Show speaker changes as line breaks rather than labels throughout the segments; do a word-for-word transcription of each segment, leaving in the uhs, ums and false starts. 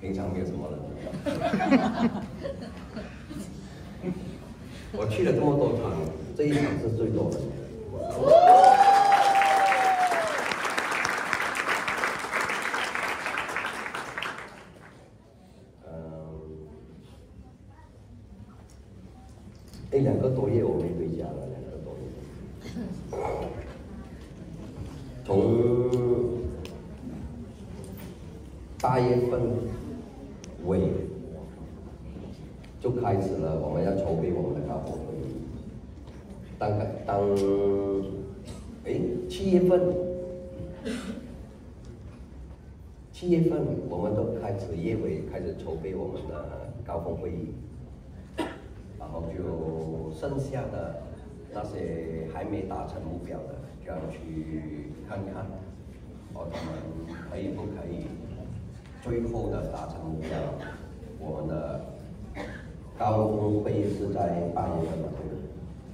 平常没有什么人。我去了这么多场，这一场是最多的。嗯，哎，两个多月我没回家了，两个多月。从八月份尾就开始了，我们要筹备我们的高峰会议。当当，哎，七月份，七月份我们都开始月尾开始筹备我们的高峰会议，然后就剩下的那些还没达成目标的，就要去看看，哦，他们可以不可以最后的达成目标。我们的高峰会议是在八月份嘛，对不对？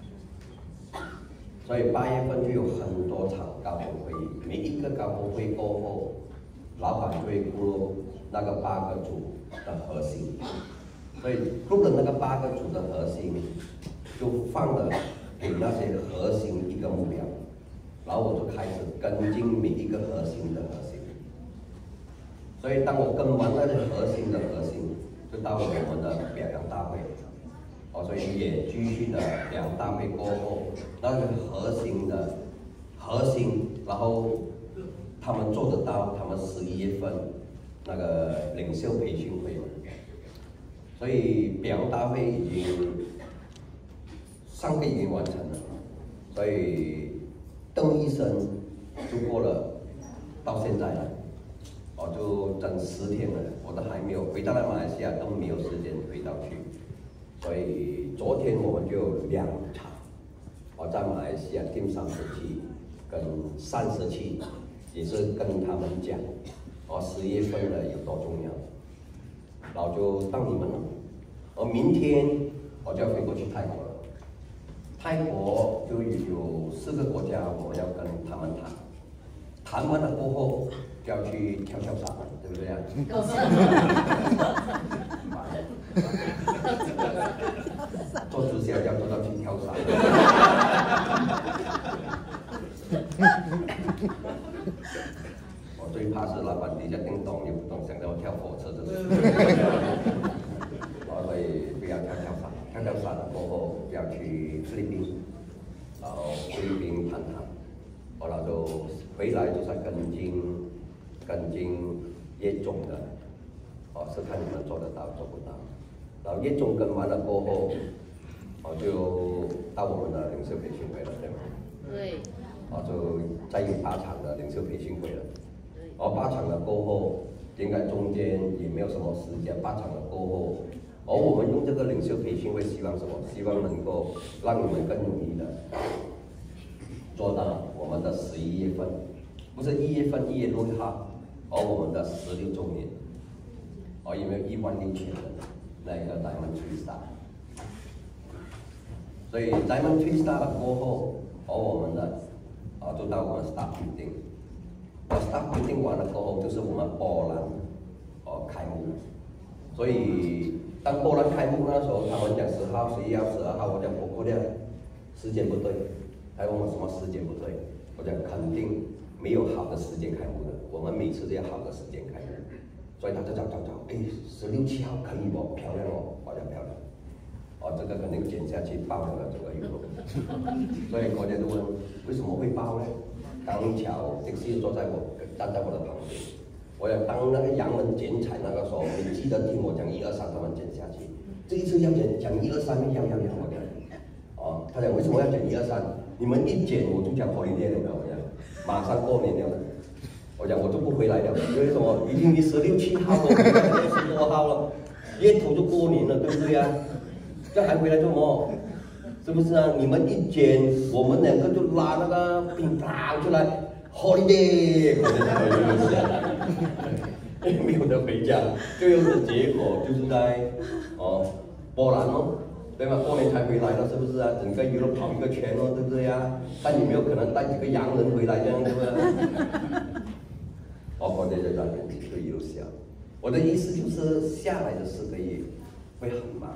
所以八月份就有很多场高峰会议，每一个高峰会过后，老板就会录那个八个组的核心，所以录了那个八个组的核心，就放了给那些核心一个目标，然后我就开始跟进每一个核心的核心。所以当我跟完那些核心的核心，就到了我们的表扬大会。哦，所以也继续的表扬大会过后，那个核心的核心，然后他们做得到，他们十一月份那个领袖培训会嘛，所以表扬大会已经上个已经完成了，所以邓医生就过了到现在了，哦，就整十天了，我都还没有回到了马来西亚，都没有时间回到去。所以昨天我们就有两场，我在马来西亚 Team 三十七跟三十七，也是跟他们讲，哦，十月份的有多重要，然后就到你们了。而明天我就要飞过去泰国了，泰国就有四个国家我们要跟他们谈，谈完了过后就要去跳跳伞，对不对啊？做直销要做到去跳伞。我最怕是老板底下叮咚又不懂，想到我跳火车这种。我所以不要跳跳伞，跳跳伞了过后要去菲律宾，然后菲律宾谈谈，我然后就回来就再跟进跟进业种的，哦，是看你们做得到做不到。然后业种跟完了过后，哦，就到我们的领袖培训会了，对吗？
对。
哦，就再有八场的领袖培训会了。对。哦，八场了过后，应该中间也没有什么时间。八场了过后，而、哦、我们用这个领袖培训会，希望什么？希望能够让你们更努力的做到我们的十一月份，不是一月份一月六号，而、哦、我们的十六周年。哦，有没有一万六千人？那个 Diamond Three Star， 所以 Diamond Three Star 了过后，和我们的啊就到我们 Staff Meeting， 我 Staff Meeting 完了过后，就是我们波兰哦开幕，所以当波兰开幕那时候，他们讲十号、十一号、十二号，我讲我过掉时间不对，还问我什么时间不对，我讲肯定没有好的时间开幕的，我们每次都要好的时间开幕。所以他就找找找，哎，十六七号可以不？漂亮哦，好像漂亮。哦，这个肯定剪下去爆了这个有。所以国家就问，为什么会爆呢？刚巧这是坐在我站在我的旁边，我要当那个洋人剪彩那个时候，你记得听我讲一二三，他们剪下去。这一次要剪讲一二三，要要要我讲。哦，他讲为什么要讲一二三？你们一剪我就讲 holiday 了，我讲，马上过年了。我讲我就不回来了，因为什么？已经你十六七号了，二十多号了，月头就过年了，对不对呀、啊？这还回来做什么？是不是啊？你们一剪，我们两个就拉那个乒乓出来 ，holiday， 没有得回家，最后的结果就是在哦波兰哦，对吗？过年才回来了，是不是啊？整个娱乐跑一个圈哦，对不对呀、啊？但有没有可能带几个洋人回来这样，对不对？哦，国家就在那边就一路笑， 我的意思就是下来的四个月会很忙。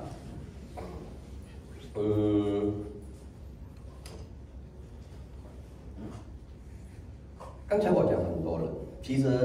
嗯，刚才我讲很多了，其实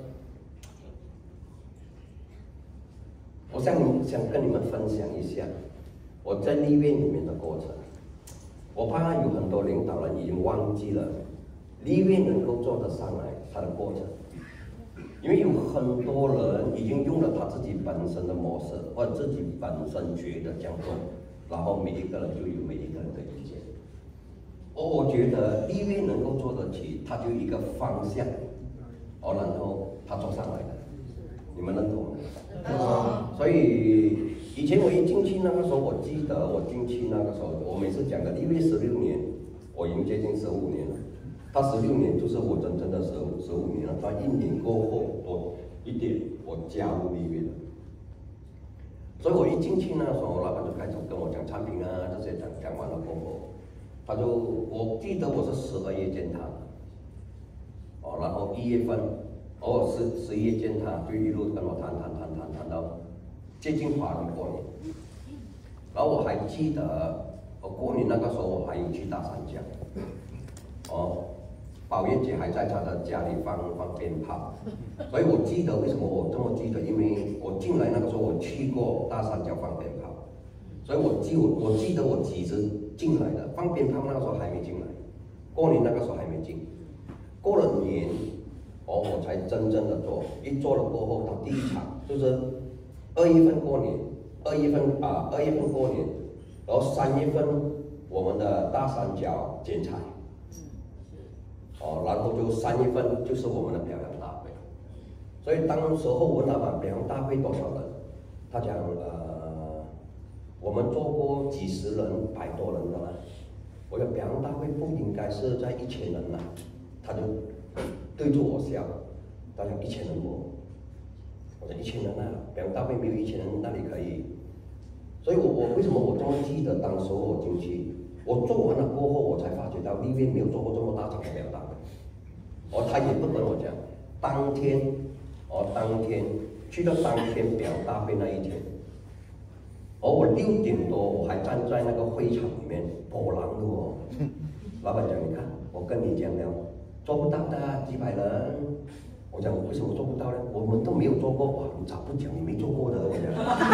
我想想跟你们分享一下我在立院里面的过程。我怕有很多领导人已经忘记了立院能够做得上来它的过程。因为有很多人已经用了他自己本身的模式，或者自己本身觉得这样做，然后每一个人就有每一个人的意见。我我觉得立院能够做得起，他就一个方向，哦，然后他做上来的，你们认同吗？嗯。所以以前我一进去那个时候，我记得我进去那个时候，我每次讲的立院十六年，我已经接近十五年了。他十六年就是我真正的十五十五年了，他一年过后多一点，我加入立院了。所以我一进去那时候，老板就开始跟我讲产品啊这些讲讲完了过后，他就我记得我是十二月见他，哦，然后一月份，哦十十一月见他，就一路跟我谈谈谈谈谈到接近华人过年，然后我还记得我过年那个时候我还有去大三角，哦。宝月姐还在她的家里放放鞭炮，所以我记得为什么我这么记得，因为我进来那个时候我去过大三角放鞭炮，所以我记我我记得我几时进来的，放鞭炮那个时候还没进来，过年那个时候还没进，过了年，哦我才真正的做，一做了过后，他第一场就是二月份过年，二月份啊二月份过年，然后三月份我们的大三角剪彩。哦，然后就三月份就是我们的表扬大会，所以当时候我问老板表扬大会多少人，他讲呃，我们做过几十人、百多人的啦。我讲表扬大会不应该是在一千人啦，他就对着我笑，他讲一千人不？我说一千人啊，表扬大会没有一千人那里可以。所以我我为什么我这么记得当时候我进去？我做完了过后，我才发觉到立院没有做过这么大场的表扬大会。哦，他也不跟我讲，当天，哦，当天去到当天表扬大会那一天，哦，我六点多我还站在那个会场里面波浪的哦。老板讲，你看，我跟你讲了，做不到的几百人。我讲我为什么做不到呢？我们都没有做过，哇，你咋不讲你没做过的？我讲。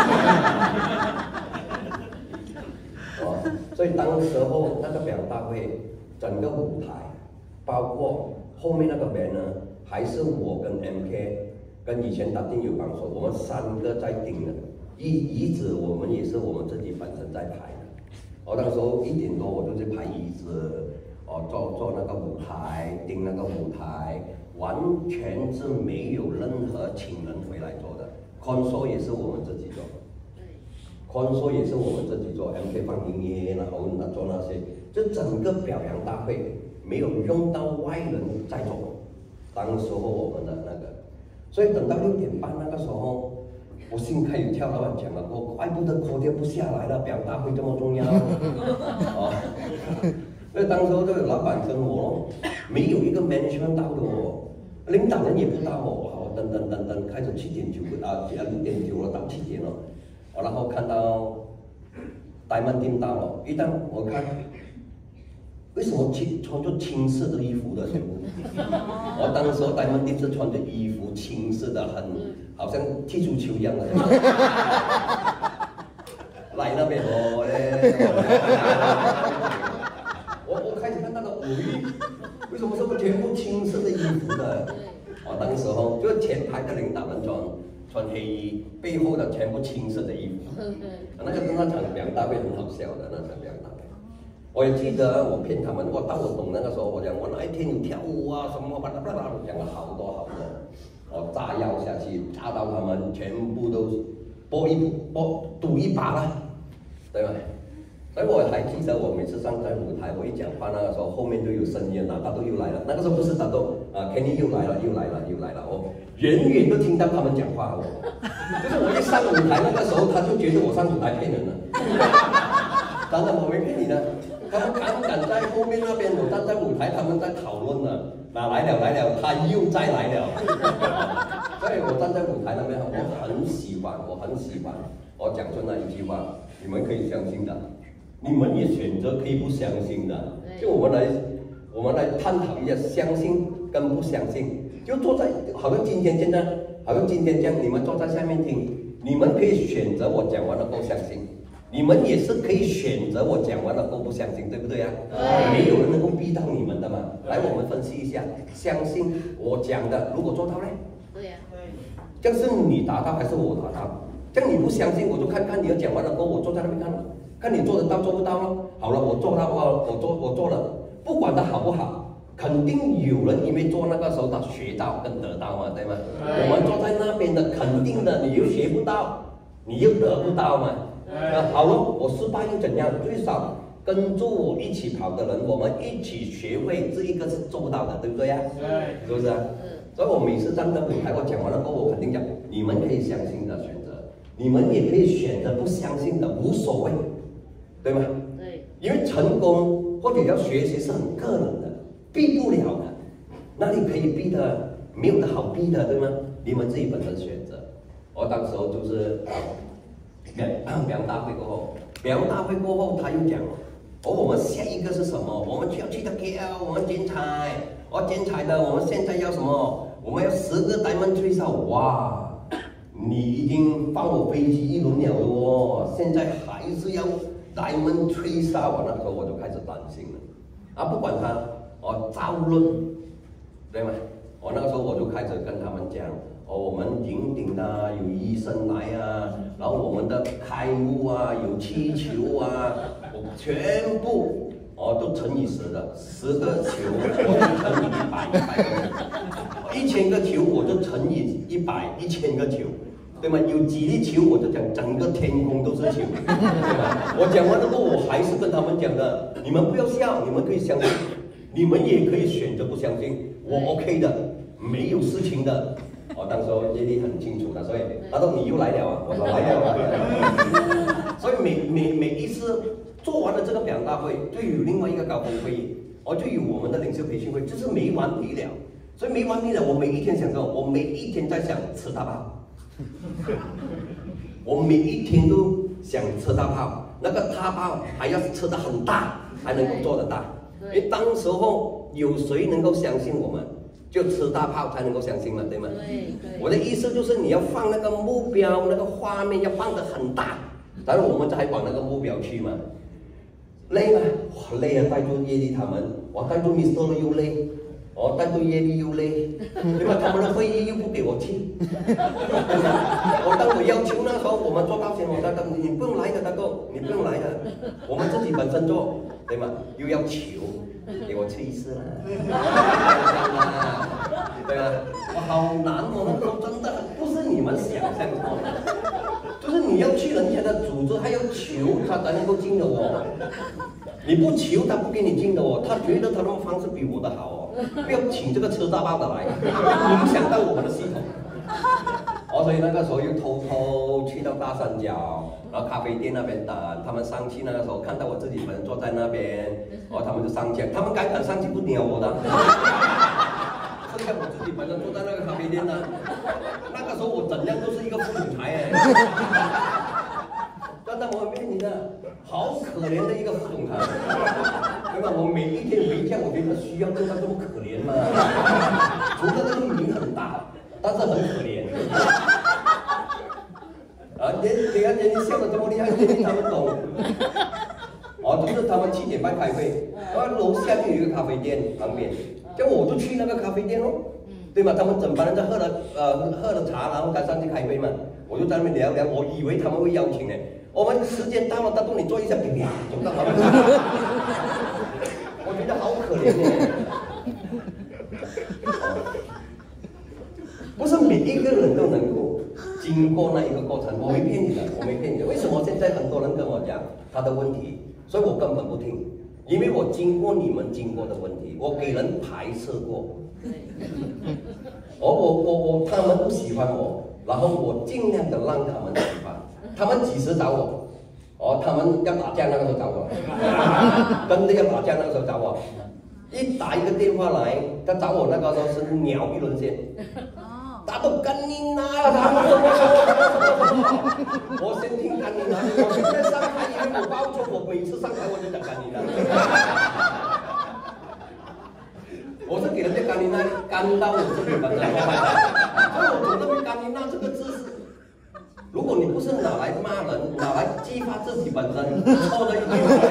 哦，所以当时候那个表扬大会，整个舞台，包括后面那个 banner， 还是我跟 M K 跟以前打定有帮手，我们三个在盯的。椅椅子我们也是我们自己本身在排的。哦，那个时候一点多我就去排椅子，哦，做做那个舞台，盯那个舞台，完全是没有任何请人回来做的。console 也是我们自己做。console 也是我们自己做 ，M K 放音乐，然后那做那些，就整个表扬大会没有用到外人在做。当时候我们的那个，所以等到六点半那个时候，我心开始跳，老板讲了，我怪不得扣掉不下来了，表扬大会这么重要。哦，所以当时候这个老板跟我没有一个 management 到的哦，领导人也不到哦，好，等等等等，开始七点九啊，六点九了到七点了。然后看到呆曼丁到了，一旦我看，为什么青穿着青色的衣服的全部？我当时呆曼丁是穿着衣服青色的，很好像踢足球一样的。来那边哦嘞，我我开始看到了，喂，为什么这么全部青色的衣服的？哦，当时候就前排的领导人穿。穿黑衣，背后的全部青色的衣服，那个那场表扬大会很好笑的，那场表扬大会。我也记得我骗他们，我到我懂那个时候，我讲我那一天有跳舞啊什么，巴拉巴拉，讲了好多好多，我炸药下去，炸到他们全部都搏一搏赌一把了，对吧？所以我还记得我每次上在舞台，我一讲话那个时候，后面就有声音了，大豆又来了。那个时候不是大豆啊 ，Kenny 又来了，又来了，又来了，我远远都听到他们讲话哦。就是我一上舞台那个时候，他就觉得我上舞台骗人了。当然我没骗你的，他们敢不敢在后面那边？我站在舞台，他们在讨论呢。 哪来了来了，他又再来了。所以我站在舞台那边，我很喜欢，我很喜欢，我讲出那一句话，你们可以相信的，你们也选择可以不相信的。就我们来，我们来探讨一下相信跟不相信。就坐在，好像今天现在，好像今天这样，你们坐在下面听，你们可以选择我讲完了够相信。你们也是可以选择我讲完了后不相信，对不对啊？对。没有人能够逼到你们的嘛。来，我们分析一下，相信我讲的，如果做到嘞？对呀、啊。这样是你达到还是我达到？这样你不相信，我就看看你要讲完了后，我坐在那边看了，看你做得到做不到咯。好了，我做到了，我做我做了，不管它好不好，肯定有人因为做那个时候他学到跟得到嘛，对吗？对。我们坐在那边的，肯定的，你又学不到，你又得不到嘛。那好了，我失败又怎样？最少跟着我一起跑的人，我们一起学会，这一个是做不到的，对不对呀？对，是不是啊？所以我每次站在舞台，我讲完了后，我肯定讲，你们可以相信的选择，你们也可以选择不相信的，无所谓，对吗？对。因为成功或者要学习是很个人的，逼不了的，哪里可以逼的？没有的好逼的，对吗？你们自己本身选择。我当时候就是。表扬大会过后，表扬大会过后，他又讲，哦，我们下一个是什么？我们就要去到 K L， 我们剪彩，我剪彩的，我们现在要什么？我们要十个 Diamond Trees， 哇！你已经放我飞机一轮了哦，现在还是要 Diamond Trees 啊！我那时候我就开始担心了，啊，不管他，哦，造论，对吗？我那个时候我就开始跟他们讲。哦，我们云顶啊，有医生来啊，然后我们的开幕啊，有气球啊，我全部哦都乘以十的，十个球我就乘以一百，一百个，一千个球我就乘以一百，一千个球，对吗？有几粒球我就讲整个天空都是球，对吧？我讲完了后，我还是跟他们讲的，你们不要笑，你们可以相信，你们也可以选择不相信，我 OK 的，没有事情的。我当时业力很清楚的，所以他说你又来了啊，我说来了啊。所以每每每一次做完了这个表扬大会，就有另外一个高峰会议，哦，就有我们的领袖培训会，就是没完没了。所以没完没了，我每一天想着，我每一天在想吃大炮，我每一天都想吃大炮，那个大炮还要吃得很大，才能够做得大。因为当时候有谁能够相信我们？就吃大炮才能够相信嘛，对吗？对对。我的意思就是你要放那个目标，那个画面要放得很大，然后我们才往那个目标去嘛。累吗？哇，累啊！带住业力他们，我带住 Mister 又累，我带住业力又累，对吧？他们的会议又不给我去。我当我要求那时候我们做到前，我大哥你不用来的，大哥你不用来的，我们自己本身做，对吗？又要求。给我吃一次啦，对吧？我好难哦，那时候真的不是你们想象中的，就是你要去人家的组织，还要求他才能够进的哦。你不求他不给你进的哦，他觉得他的方式比我的好哦，不要请这个吃大包的来，影响到我们的系统。哦，所以那个时候又偷偷去到大三角，然后咖啡店那边等，他们上去那个时候看到我自己本人坐在那边，哦，他们就上去，他们敢敢上去不鸟我的，剩下我自己本人坐在那个咖啡店呢，那个时候我怎样都是一个副总裁哎，真的我没骗你的，好可怜的一个副总裁，对吧？我每一天回家，我觉得需要做到这么可怜吗？除了这个名很大。但是很可怜，啊，你你看你笑得这么厉害，他们懂。哦，就是他们七点半开会，然后楼下就有一个咖啡店旁边，叫我就去那个咖啡店哦，对吗？他们整班人在喝了呃喝了茶，然后才上去开会嘛，我就在那边聊聊，我以为他们会邀请呢，我们时间到了，大哥你坐一下，啪，走到他们，我觉得好可怜呢。不是每一个人都能够经过那一个过程，我没骗你的，我没骗你的。为什么现在很多人跟我讲他的问题，所以我根本不听，因为我经过你们经过的问题，我给人排斥过。我我我我，他们不喜欢我，然后我尽量的让他们喜欢。他们几时找我？哦，他们要打架那个时候找我，真的要打架那个时候找我。 一打一个电话来，他找我那个时候是鸟一轮线，打到干你妈！我先听干你妈，我现在上台因为我报错，我每次上台我就讲干你妈。我是给人家干你妈干到我自己本身，所以我总认为干你妈这个字是，如果你不是拿来骂人，拿来激发自己本身，错的一句话。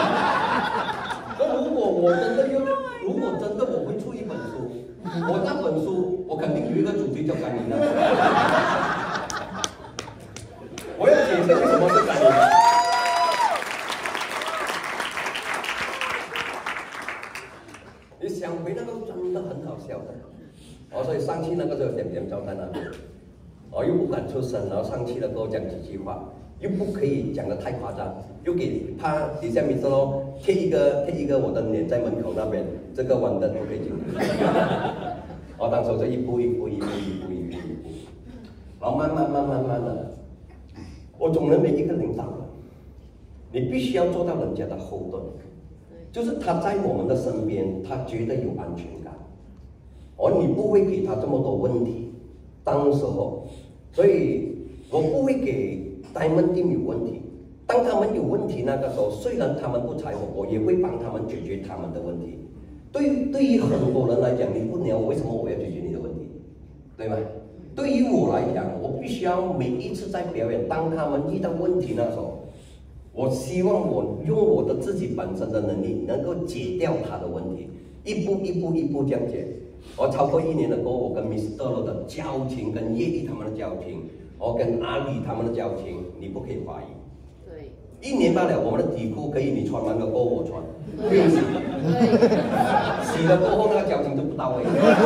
那如果我真的用，如果真的我会出一本书，我那本书我肯定有一个主题叫干你妈。我要解释为什么是干你妈。你想回那个真的很好笑的，哦，所以上去那个时候点点招在那边，哦又不敢出声，然后上去了跟我讲几句话，又不可以讲得太夸张，又给怕底下米色咯贴一个贴一个我的脸在门口那边，这个完的不可以进去。哦，当时就一步一步一步一步一步一步，然后慢慢慢慢慢的，我总认为一个领导人，你必须要做到人家的后盾。就是他在我们的身边，他觉得有安全感，而你不会给他这么多问题。当时候，所以我不会给 Diamond Team 有问题。当他们有问题那个时候，虽然他们不睬我，我也会帮他们解决他们的问题。对于对于很多人来讲，你不鸟我，为什么我要解决你的问题？对吗？对于我来讲，我必须要每一次在表演，当他们遇到问题那时候。我希望我用我的自己本身的能力，能够解掉他的问题，一步一步一步这样解。我超过一年的过后，我跟 Mister Lo 的交情，跟叶丽他们的交情，我跟阿里他们的交情，你不可以怀疑。对。一年罢了，我们的底裤可以你穿完了过后我穿，不用洗。洗了过后那个交情就不到位。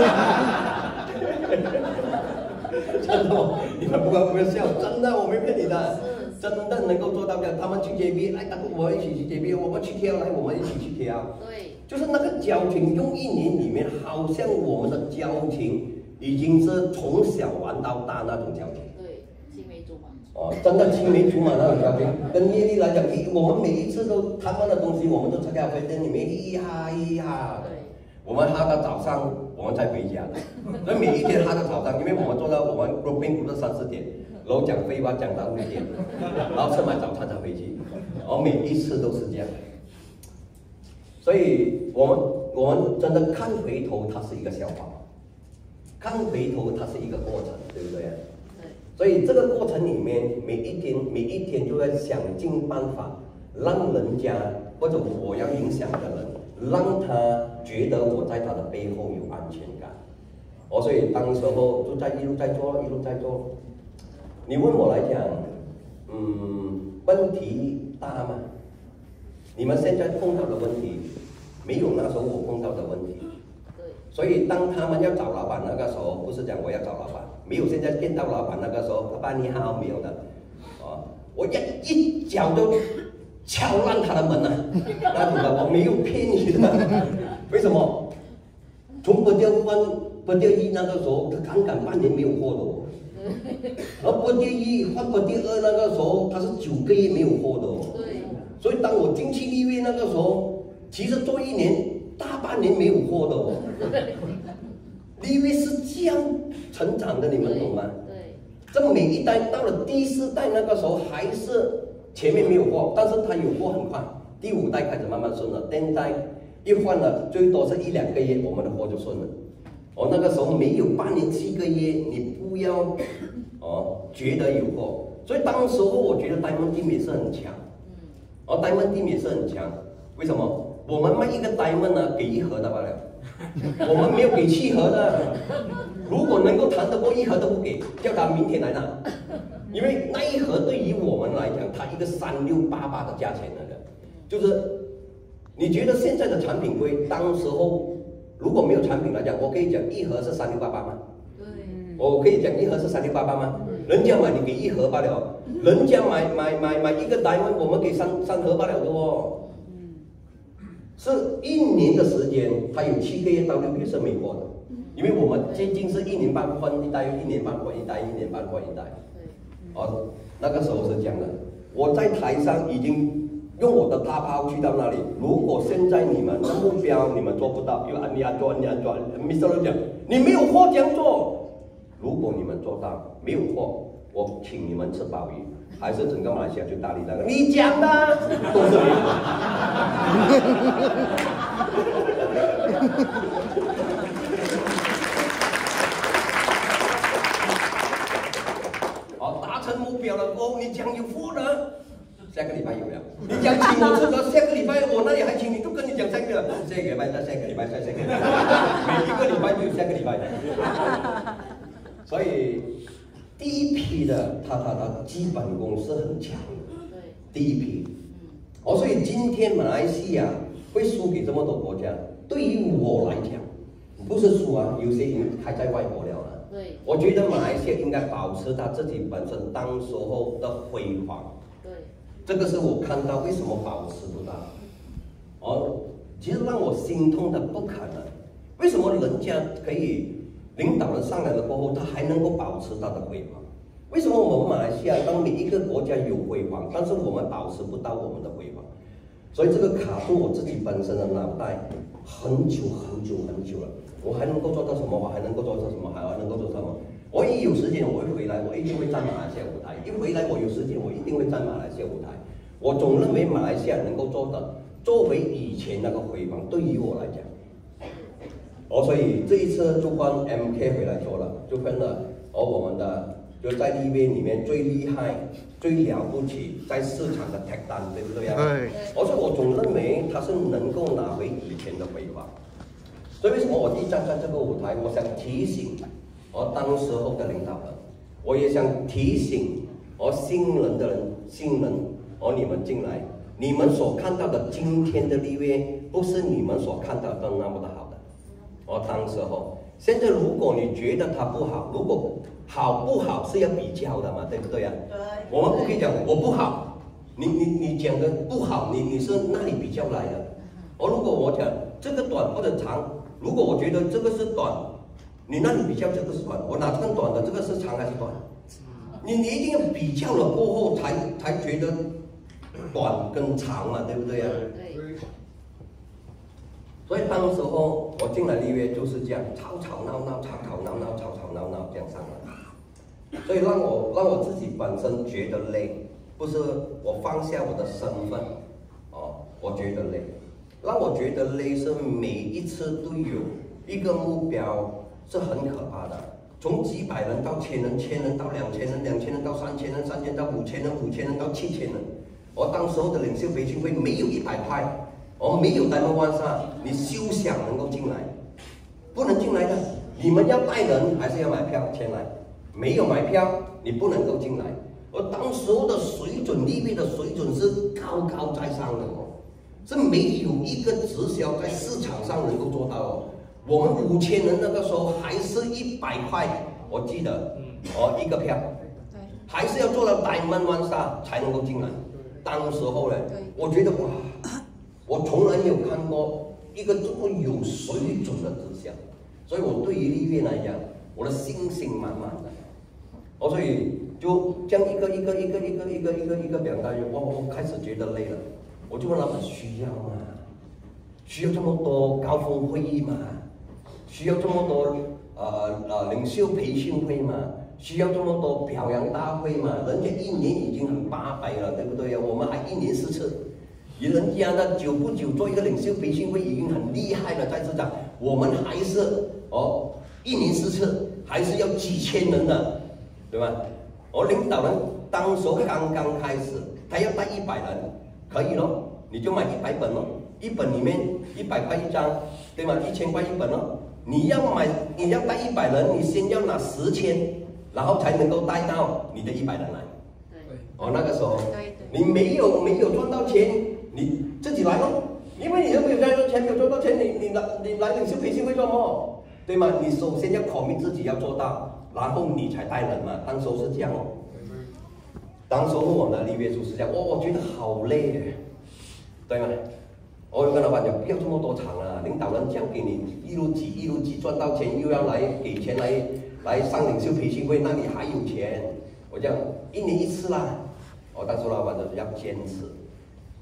真的，你们不要不要笑，真的我没骗你的。真的能够做到的，他们去 J B， 来，我们一起去 J B， 我们去跳，来，我们一起去跳。对，就是那个交情，用一年里面，好像我们的交情已经是从小玩到大那种交情。对，青梅竹马。哦，真的青梅竹马那种交情，跟业力来讲，我们每一次都他们的东西，我们都在咖啡店里面嘻哈嘻哈。对。我们哈到早上，我们才回家的，所以每一天哈到早上，因为我们做到我们 grouping 不是三四点。然后讲废话讲到五点，然后吃完早餐才回去，然后每一次都是这样，所以我们我们真的看回头，它是一个笑话，看回头它是一个过程，对不对？对。所以这个过程里面，每一天每一天就在想尽办法，让人家或者我要影响的人，让他觉得我在他的背后有安全感。哦，所以当时候就在一路在做，一路在做。你问我来讲，嗯，问题大吗？你们现在碰到的问题，没有那时候我碰到的问题。对。所以当他们要找老板那个时候，不是讲我要找老板，没有现在见到老板那个时候，爸爸你好，没有的，哦，我一一脚就敲烂他的门了，那种的，我没有骗你的。为什么？从不掉关不掉一那个时候，他刚刚半年没有货的哦。然后不第一换不第二那个时候，他是九个月没有货的哦。对。所以当我进去立位那个时候，其实做一年大半年没有货的哦。立位是这样成长的，你们懂吗？对。这每一代到了第四代那个时候，还是前面没有货，但是他有货很快。第五代开始慢慢顺了，第六代一换了，最多是一两个月，我们的货就顺了。哦，那个时候没有半年七个月，你不要哦觉得有货，所以当时候我觉得 Diamond Team 也是很强，哦 Diamond Team 也是很强，为什么？我们卖一个 Diamond 呢，给一盒的罢了，我们没有给七盒的，如果能够谈得过一盒都不给，叫他明天来拿，因为那一盒对于我们来讲，它一个三六八八的价钱那个，就是你觉得现在的产品贵，当时候。如果没有产品来讲，我可以讲一盒是三六八八吗？对。我可以讲一盒是三六八八吗？人家买你给一盒罢了，人家买买买买一个 diamond， 我们给三三盒罢了的哦。是一年的时间，它有七个月到六个月是没货的，因为我们接近是一年半换一代，一年半换一代，一年半换一代。哦，那个时候是这样的。我在台上已经用我的大炮去到那里。如果现在你们的目标你们做不到，因为你安做你安做 ，Mister 讲你没有货这样做。如果你们做到没有货，我请你们吃鲍鱼，还是整个马来西亚就大力那个？你讲的，都是你。好，达成目标了过后，你讲有货的。下个礼拜有了，你讲请我吃的，下个礼拜我那里还请你，就跟你讲下个下个礼拜再下个礼拜再下个礼拜，每一个礼拜就有下个礼拜。所以第一批的他他的基本功是很强的，第一批。哦，所以今天马来西亚会输给这么多国家，对于我来讲，不是输啊，有些已经开在外国了啊。对，我觉得马来西亚应该保持他自己本身当时候的辉煌。对。这个是我看到为什么保持不到，哦，其实让我心痛的不可能。为什么人家可以领导人上来了过后，他还能够保持他的辉煌？为什么我们马来西亚当每一个国家有辉煌，但是我们保持不到我们的辉煌？所以这个卡住我自己本身的脑袋很久很久很久了。我还能够做到什么？我还能够做到什么？还能够做什么？我一有时间我会回来，我一定会站马来西亚舞台。一回来我有时间，我一定会站马来西亚舞台。我总认为马来西亚能够做的，作为以前那个辉煌，对于我来讲，哦，所以这一次就换 M K 回来做了，就分了，而、哦、我们的就在立威里面最厉害、最了不起，在市场的 tag 单，对不对啊？对。而且我总认为他是能够拿回以前的辉煌。所以为什么我一站在这个舞台，我想提醒我当时候的领导人，我也想提醒我新人的人、新人，而你们进来，你们所看到的今天的立威，不是你们所看到的那么的好的。我当时候，现在如果你觉得它不好，如果好不好是要比较的嘛，对不对呀？对。我们不可以讲我不好，你你你讲的不好，你你是那里比较来的。而如果我讲这个短或者长，如果我觉得这个是短，你那里比较这个是短，我哪更短的？这个是长还是短？你你一定要比较了过后才才觉得短跟长嘛，对不对呀？对。所以当时候我进来立威就是这样，吵吵闹闹，吵吵闹闹，吵吵闹闹这样上来，所以让我让我自己本身觉得累，不是我放下我的身份，哦，我觉得累。让我觉得累是每一次都有一个目标是很可怕的，从几百人到千人，千人到两千人，两千人到三千人，三千到五千人，五千人到七千人。我当时候的领袖培训会没有一百块，我没有 Diamond One Star，你休想能够进来，不能进来的。你们要带人还是要买票前来？没有买票，你不能够进来。而当时候的水准，立威的水准是高高在上的哦。是没有一个直销在市场上能够做到哦。我们五千人那个时候还是一百块，我记得，哦一个票，还是要做到 Diamond One Star 才能够进来。当时候呢，我觉得哇，我从来没有看过一个这么有水准的直销，所以我对于立威来讲，我的信心满满的。哦，所以就这样一个一个一个一个一个一个一个表达，我我开始觉得累了。我就问老板需要吗？需要这么多高峰会议吗？需要这么多呃呃领袖培训会吗？需要这么多表扬大会吗？人家一年已经很八百了，对不对呀？我们还一年四次，人家呢久不久做一个领袖培训会已经很厉害了，在市场，我们还是哦一年四次，还是要几千人的，对吧？我领导人当时候刚刚开始，他要带一百人。可以咯，你就买一百本咯，一本里面一百块一张，对吗？一千块一本咯。你要买，你要带一百人，你先要拿十千，然后才能够带到你的一百人来。对。哦，那个时候，你没有没有赚到钱，你自己来咯，因为你又没有赚到钱，没有赚到钱，你你来你来领袖培训会做什么？对吗？你首先要commit自己要做到，然后你才带人嘛。当时是这样哦。当时候我们的立威就是这样，我我觉得好累耶，对吗？我有跟老板讲，不要这么多场啊，领导人交给你一路挤一路挤，赚到钱又要来给钱来来上领袖培训会，那里还有钱。我讲一年一次啦，我当时老板就是要坚持，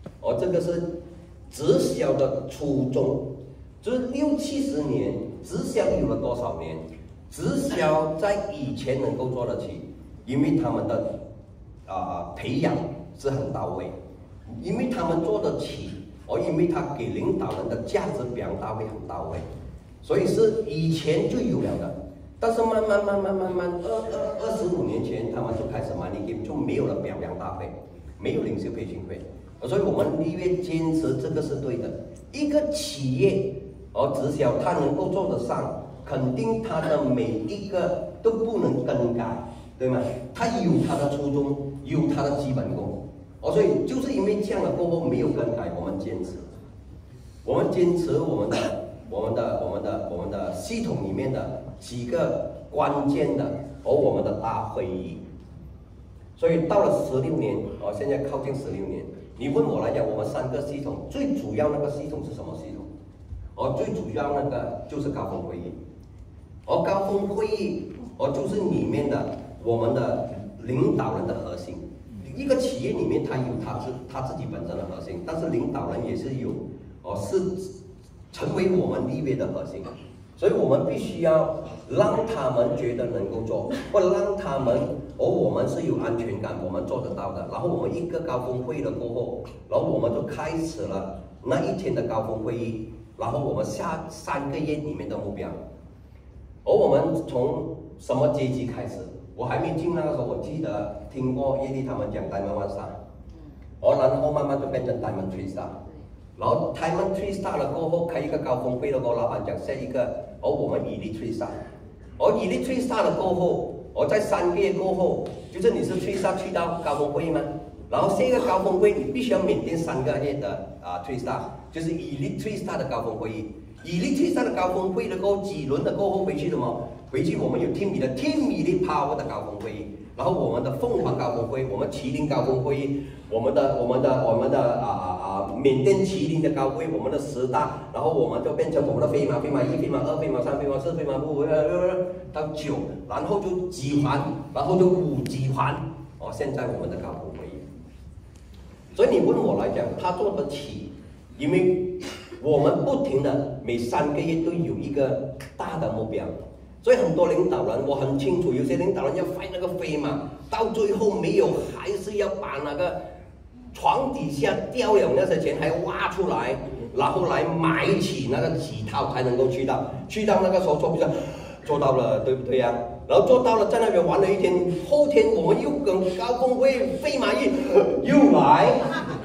而这个是直销的初衷，就是六七十年，直销有了多少年？直销在以前能够做得起，因为他们的啊、呃、培养是很到位，因为他们做得起，而因为他给领导人的价值表达会很到位，所以是以前就有了的。但是慢慢慢慢慢慢，二二二十五年前，他们就开始 money game， 就没有了表扬大会，没有领袖培训会。所以我们立约坚持这个是对的。一个企业而直销，它能够做得上，肯定它的每一个都不能更改，对吗？它有它的初衷，有它的基本功。哦，所以就是因为这样的过后没有更改，我们坚持，我们坚持我们的、我们的、我们的、我们的系统里面的几个关键的，而我们的大会议。所以到了十六年，哦，现在靠近十六年。你问我来讲，我们三个系统最主要那个系统是什么系统？哦，最主要那个就是高峰会议。而高峰会议，哦，就是里面的我们的领导人的核心。一个企业里面，它有它自它自己本身的核心，但是领导人也是有，哦，是成为我们立约的核心。所以我们必须要让他们觉得能够做，或让他们，而我们是有安全感，我们做得到的。然后我们一个高峰会了过后，然后我们就开始了那一天的高峰会议，然后我们下三个月里面的目标。而我们从什么阶级开始？我还没进那个时候，我记得听过叶丽他们讲 Diamond One Star， 而然后慢慢就变成 Diamond Three Star。然后 Diamond Three Star 了过后，开一个高峰会了过后，老板讲下一个，而我们 Elite Three Star， 而 Elite Three Star 了过后，而在三个月过后，就是你是 Three Star 去到高峰会吗？然后下一个高峰会你必须要缅甸三个月的啊 Three Star， 就是 Elite Three Star 的高峰会议。Elite Three Star 的高峰会了过后，几轮的过后回去什么？回去我们有 Team 米的 Team 米的 Power 的高峰会议。然后我们的凤凰高峰会，我们麒麟高峰会议，我们的我们的我们的啊啊啊缅甸麒麟的高会，我们的十大，然后我们就变成我们的飞马，飞马一、飞马二、飞马三、飞马四、飞马五，呃到九，然后就几环，然后就五几环，哦，现在我们的高峰会议。所以你问我来讲，他做得起，因为我们不停的每三个月都有一个大的目标。所以很多领导人，我很清楚，有些领导人要飞那个飞马，到最后没有，还是要把那个床底下掉了那些钱还挖出来，然后来买起那个几套才能够去到，去到那个时候做不做做到了，对不对呀、啊？然后做到了，在那边玩了一天，后天我们又跟高峰会飞马一又来。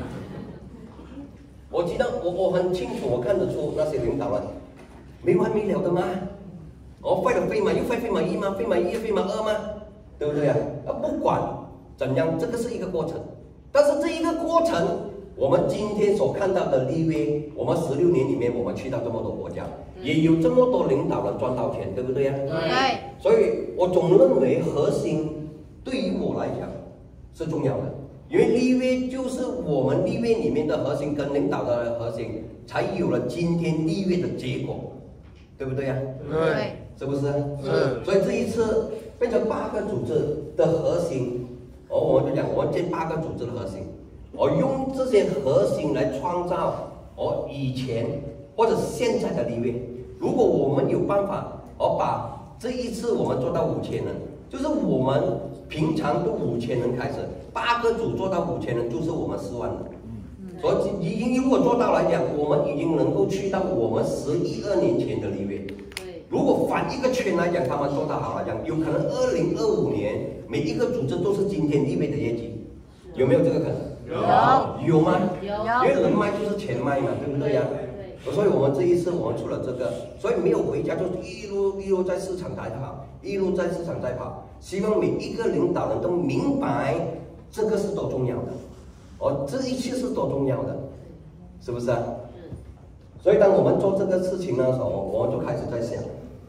我记得我我很清楚，我看得出那些领导人没完没了的吗？哦，飞了飞马又飞飞马一吗？飞马一飞马二吗？对不对啊？啊，不管怎样，这个是一个过程。但是这一个过程，我们今天所看到的立约，我们十六年里面，我们去到这么多国家，也有这么多领导人赚到钱，对不对呀、啊？对。所以我总认为核心对于我来讲是重要的，因为立约就是我们立约里面的核心跟领导的核心，才有了今天立约的结果，对不对呀、啊？
对。
是不是？是。所以这一次变成八个组织的核心，哦，我们就讲我们这八个组织的核心，我、哦、用这些核心来创造哦以前或者现在的立约。如果我们有办法，哦把这一次我们做到五千人，就是我们平常都五千人开始，八个组做到五千人，就是我们四万人。所以已经如果做到来讲，我们已经能够去到我们十一二年前的立约。如果反一个圈来讲，他们做得好来讲，有可能二零二五年每一个组织都是今天立约的业绩，有没有这个可能？有。有吗？有。因为人脉就是钱脉嘛，对不对呀、啊？所以我们这一次我们出了这个，所以没有回家，就是一路一路在市场在跑，一路在市场在跑。希望每一个领导人都明白这个是多重要的，哦，这一切是多重要的，是不是啊？所以当我们做这个事情的时候，我们就开始在想。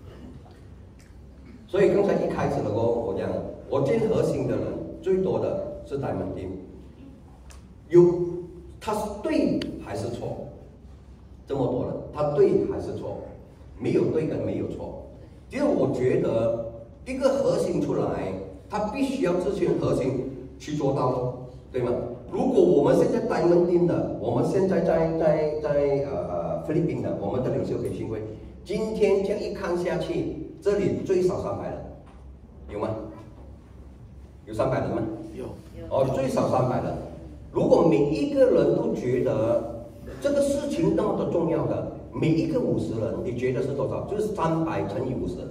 所以刚才一开始的时候，我讲我见核心的人最多的是台门店，有他是对还是错？这么多人，他对还是错？没有对跟没有错。其实我觉得一个核心出来，他必须要这些核心去做到咯。 对吗？如果我们现在呆闷定的，我们现在在在在呃呃菲律宾的，我们的领袖培训会，今天这样一看下去，这里最少三百人，有吗？有三百人吗？
有。
哦，最少三百人。如果每一个人都觉得这个事情那么的重要的，每一个五十人，你觉得是多少？就是三百乘以五十，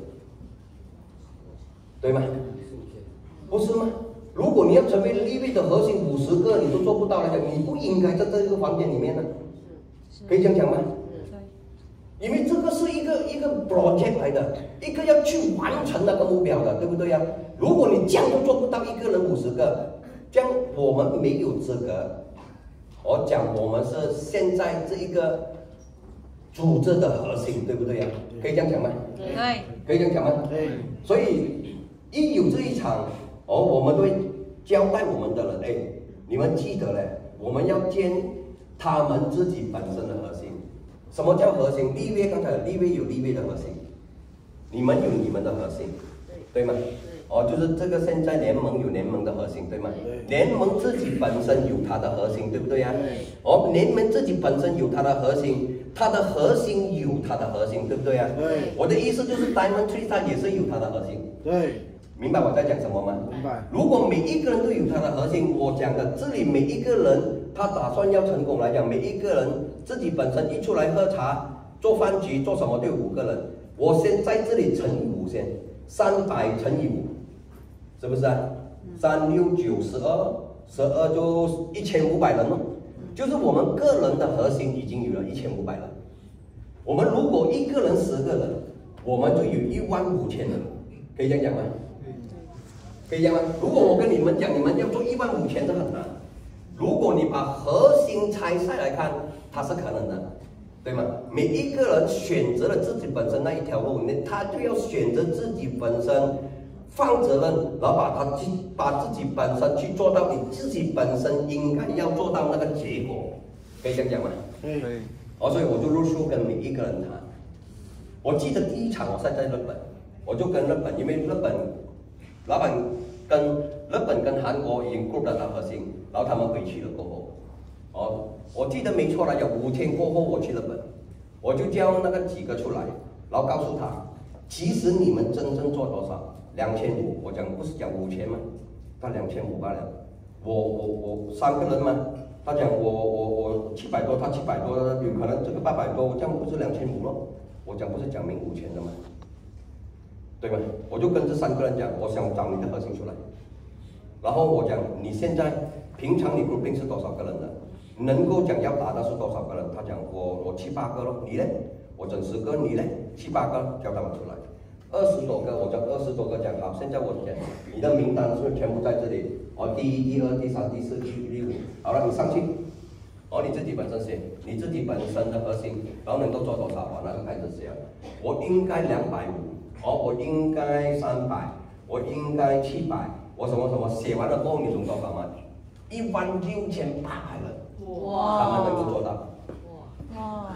对吗？不是吗？如果你要成为立位的核心，五十个你都做不到来讲，你不应该在这个房间里面呢？可以这样讲吗？因为这个是一个一个 project 来的，一个要去完成那个目标的，对不对呀？如果你这样都做不到，一个人五十个，这样我们没有资格。我讲我们是现在这一个组织的核心，对不对呀？可以这样讲吗？
对。
可以这样讲吗？
对。
所以一有这一场，哦，我们都会交代我们的人，哎，你们记得嘞，我们要建他们自己本身的核心。什么叫核心？立位刚才立位有立位的核心，你们有你们的核心，对吗？哦，就是这个现在联盟有联盟的核心，对吗？联盟自己本身有它的核心，对不对呀？哦，联盟自己本身有它的核心，它的核心有它的核心，对不对呀？
对。
我的意思就是 Diamond Tree 它也是有它的核心。
对。
明白我在讲什么吗？
明白。
如果每一个人都有他的核心，我讲的这里每一个人他打算要成功来讲，每一个人自己本身一出来喝茶、做饭局、做什么都有五个人。我先在这里乘以五先，三百乘以五，是不是啊？三六九十二，十二就一千五百人了。就是我们个人的核心已经有了一千五百人。我们如果一个人十个人，我们就有一万五千人，可以这样讲吗？可以这样吗？如果我跟你们讲，你们要做一万五千，这很难。如果你把核心拆下来看，它是可能的，对吗？每一个人选择了自己本身那一条路，那他就要选择自己本身放责任，然后把他去把自己本身去做到你自己本身应该要做到那个结果，可以这样讲吗？
可以。
哦，所以我就陆续跟每一个人谈。我记得第一场我是在日本，我就跟日本，因为日本老板跟日本跟韩国已经 group 了他核心，然后他们回去了过后，哦，我记得没错了，有五天过后我去日本，我就叫那个几个出来，然后告诉他，其实你们真正做多少？两千五，我讲不是讲五千吗？他两千五罢了，我我我三个人嘛，他讲我我我七百多，他七百多，有可能这个八百多，这样不是两千五咯？我讲不是讲明五千的吗？对吗？我就跟这三个人讲，我想找你的核心出来。然后我讲，你现在平常你 grouping 是多少个人的？能够讲要达到是多少个人？他讲我我七八个咯，你呢？我整十个，你呢？七八个，叫他们出来。二十多个，我讲二十多个讲好。现在我讲，你的名单是全部在这里。哦，第一、第二、第三、第四、第五、第五，好了，你上去。哦，你自己本身写，你自己本身的核心，然后能够做多少？我那个开始写，我应该两百五。哦，我应该三百，我应该七百，我什么什么写完了过后，你懂多少吗？一万六千八百人，哇！他们能够做到，哇！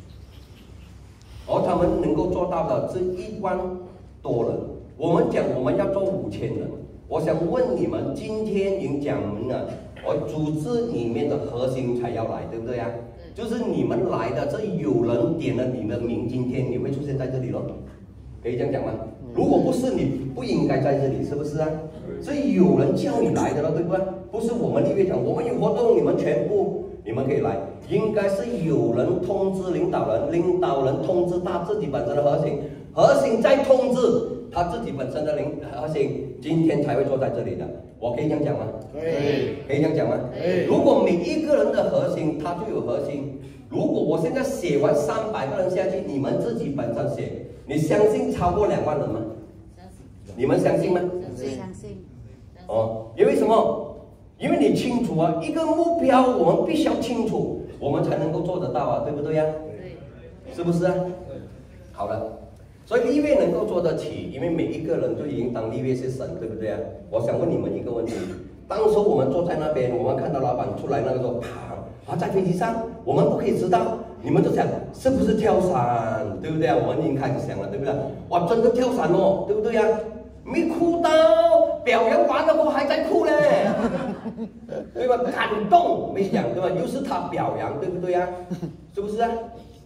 而他们能够做到的是一万多人。我们讲我们要做五千人，我想问你们，今天已经讲明了，我组织里面的核心才要来，对不对呀？就是你们来的，这有人点了你的名，今天你会出现在这里咯。可以这样讲吗？如果不是，你不应该在这里，是不是啊？所以有人叫你来的了，对不对？不是我们立位讲，我们有活动，你们全部你们可以来，应该是有人通知领导人，领导人通知他自己本身的核心，核心再通知他自己本身的领核心，今天才会坐在这里的。我可以这样讲吗？
可以。
可以这样讲吗？
可以。
如果每一个人的核心，他就有核心。如果我现在写完三百个人下去，你们自己本身写。你相信超过两万人吗？相信。你们相信吗？
相信。
哦，因为什么？因为你清楚啊，一个目标我们必须要清楚，我们才能够做得到啊，对不对呀？对。是不是啊？对。好了，所以立位能够做得起，因为每一个人都已经当立位是神，对不对啊？我想问你们一个问题：当时我们坐在那边，我们看到老板出来那个时候，啪，啊，在飞机上，我们不可以迟到。你们就想是不是跳伞，对不对啊？我们已经开始想了，对不对？哇，真的跳伞哦，对不对呀？没哭到，表扬完了过后还在哭嘞， 对吧？感动没讲对吧？又是他表扬，对不对呀？是不是啊？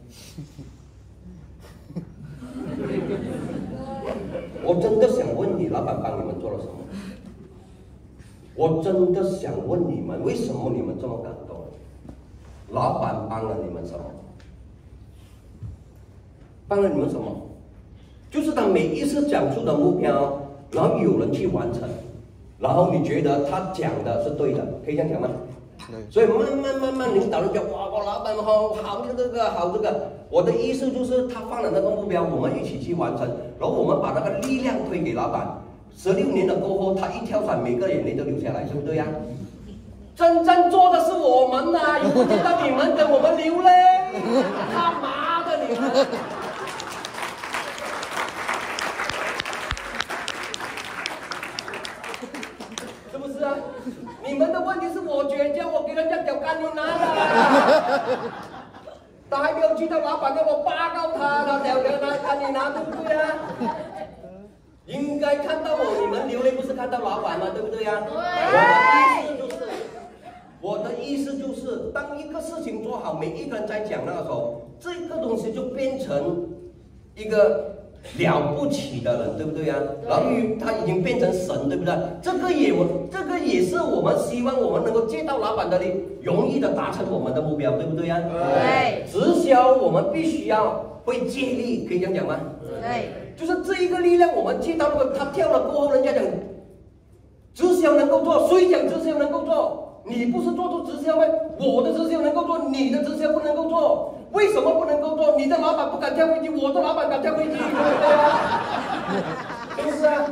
我真的想问你，老板帮你们做了什么？我真的想问你们，为什么你们这么感动？老板帮了你们什么？帮了你们什么？就是他每一次讲出的目标，然后有人去完成，然后你觉得他讲的是对的，可以这样讲吗？所以慢慢慢慢，领导人讲哇，我老板好好这个好这个。我的意思就是他放了那个目标，我们一起去完成，然后我们把那个力量推给老板。十六年的过后，他一跳伞，每个眼泪都流下来，对不对呀？真正做的是我们呐、啊，又不见到你们跟我们流泪，他妈的你们！是不是啊？你们的问题是我倔强，我给人家屌干你拿了，他还没有去到老板给我扒告他，他屌屌拿干你拿，对不对啊？应该看到我你们流泪，不是看到老板嘛，对不对呀？对。我的意思就是，我的意思就是，当一个事情做好，每一个人在讲那个时候，这个东西就变成一个了不起的人，对不对呀？然后他已经变成神，对不对？这个也我这个也是我们希望我们能够借到老板的力，容易的达成我们的目标，对不对呀？对。直销我们必须要会借力，可以这样讲吗？对。就是这一个力量，我们借到那个他跳了过后，人家讲直销能够做，谁讲直销能够做？你不是做出直销吗？我的直销能够做，你的直销不能够做，为什么不能够做？你的老板不敢跳飞机，我的老板敢跳飞机，对不对啊？是不是啊？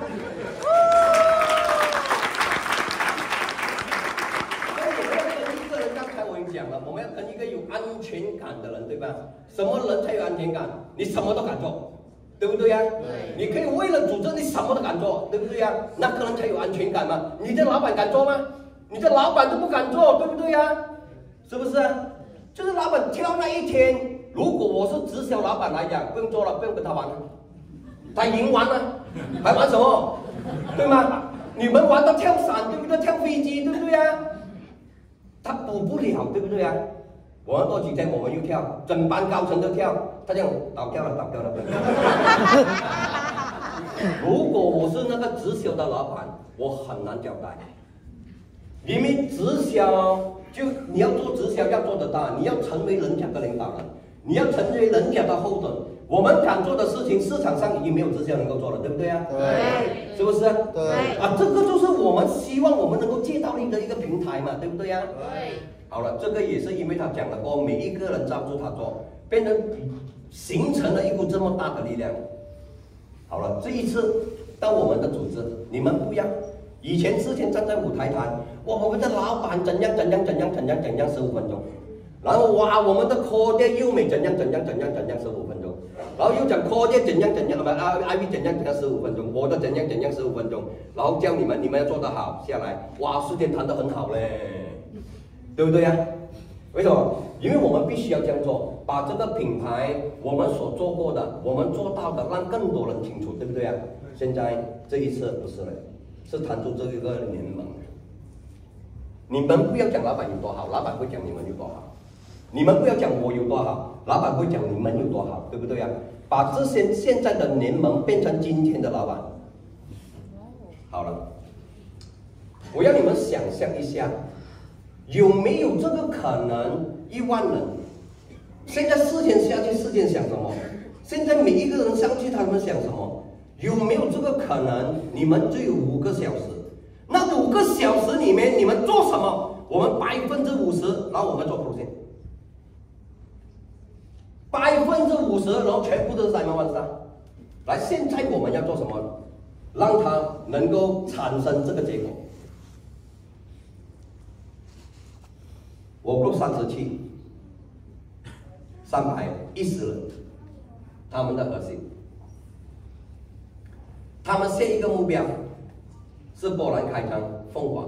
一个人刚才我已经讲了，我们要跟一个有安全感的人，对吧？什么人才有安全感？你什么都敢做。对不对呀？对，你可以为了组织，你什么都敢做，对不对呀？那个人才有安全感嘛。你的老板敢做吗？你的老板都不敢做，对不对呀？是不是啊？就是老板挑那一天，如果我是直销老板来讲，不用做了，不用跟他玩了，他赢完了，还玩什么？对吗？你们玩到跳伞，对不对？跳飞机，对不对呀？他补不了，对不对呀？我们多几天我们又跳，整班高层都跳，他讲倒掉了，倒掉了。如果我是那个直销的老板，我很难交代。因为直销就你要做直销要做得大，你要成为人家的领导人，你要成为人家的后盾。我们敢做的事情，市场上已经没有直销能够做了，对不对啊？对，是不是？对啊，这个就是我们希望我们能够借到力的一个平台嘛，对不对呀？对。好了，这个也是因为他讲了过，每一个人照住他做，变成形成了一股这么大的力量。好了，这一次到我们的组织，你们不要以前之前站在舞台谈，哇，我们的老板怎样怎样怎样怎样怎样十五分钟，然后哇，我们的 call 店优美怎样怎样怎样怎样十五分钟，然后又讲 call 店怎样怎样，不 I V 怎样怎样十五分钟，我的怎样怎样十五分钟，然后教你们，你们要做得好下来，哇，时间谈得很好嘞。对不对呀？为什么？因为我们必须要这样做，把这个品牌我们所做过的，我们做到的，让更多人清楚，对不对呀？现在这一次不是了，是谈出这一个联盟。你们不要讲老板有多好，老板会讲你们有多好；你们不要讲我有多好，老板会讲你们有多好，对不对呀？把这些现在的联盟变成今天的老板。好了，我要你们想象一下。有没有这个可能？一万人，现在四天下去，四天想什么？现在每一个人上去，他们想什么？有没有这个可能？你们只有五个小时，那五个小时里面，你们做什么？我们百分之五十，然后我们做路线，百分之五十，然后全部都是三万万上。来，现在我们要做什么？让它能够产生这个结果。我 group 三十七，三百一十人，他们的核心，他们设一个目标，是波兰开张凤凰。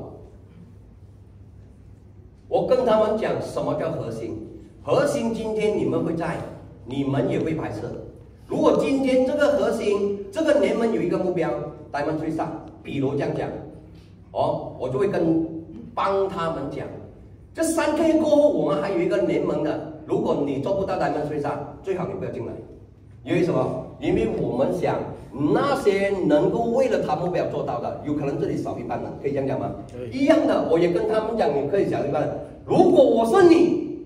我跟他们讲什么叫核心？核心今天你们会在，你们也会拍摄。如果今天这个核心，这个联盟有一个目标 ，Diamond Three Star，比如这样讲，哦，我就会跟帮他们讲。这三个月过后，我们还有一个联盟的，如果你做不到台湾税上，最好你不要进来。因为什么？因为我们想那些能够为了他目标做到的，有可能这里少一半人，可以这样讲吗？一样的，我也跟他们讲，你可以少一半人。如果我是你，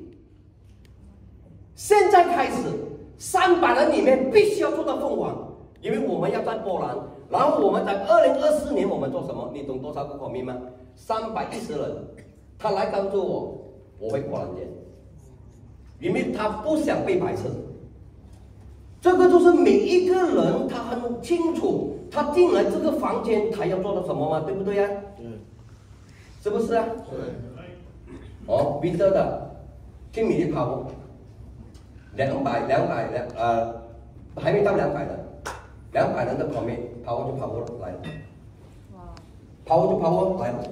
现在开始，三百人里面必须要做到凤凰，因为我们要在波兰，然后我们在二零二四年我们做什么？你懂多少个国民吗？三百一十人，他来告诉我，我会波兰见，因为他不想被排斥。这个就是每一个人他很清楚，他进来这个房间他要做到什么吗？对不对呀、啊？对，是不是啊？对。哦，彼得的，听米的跑，两百两百两呃，还没到两百的，两百人的旁边跑就跑过来了，跑就跑过来了，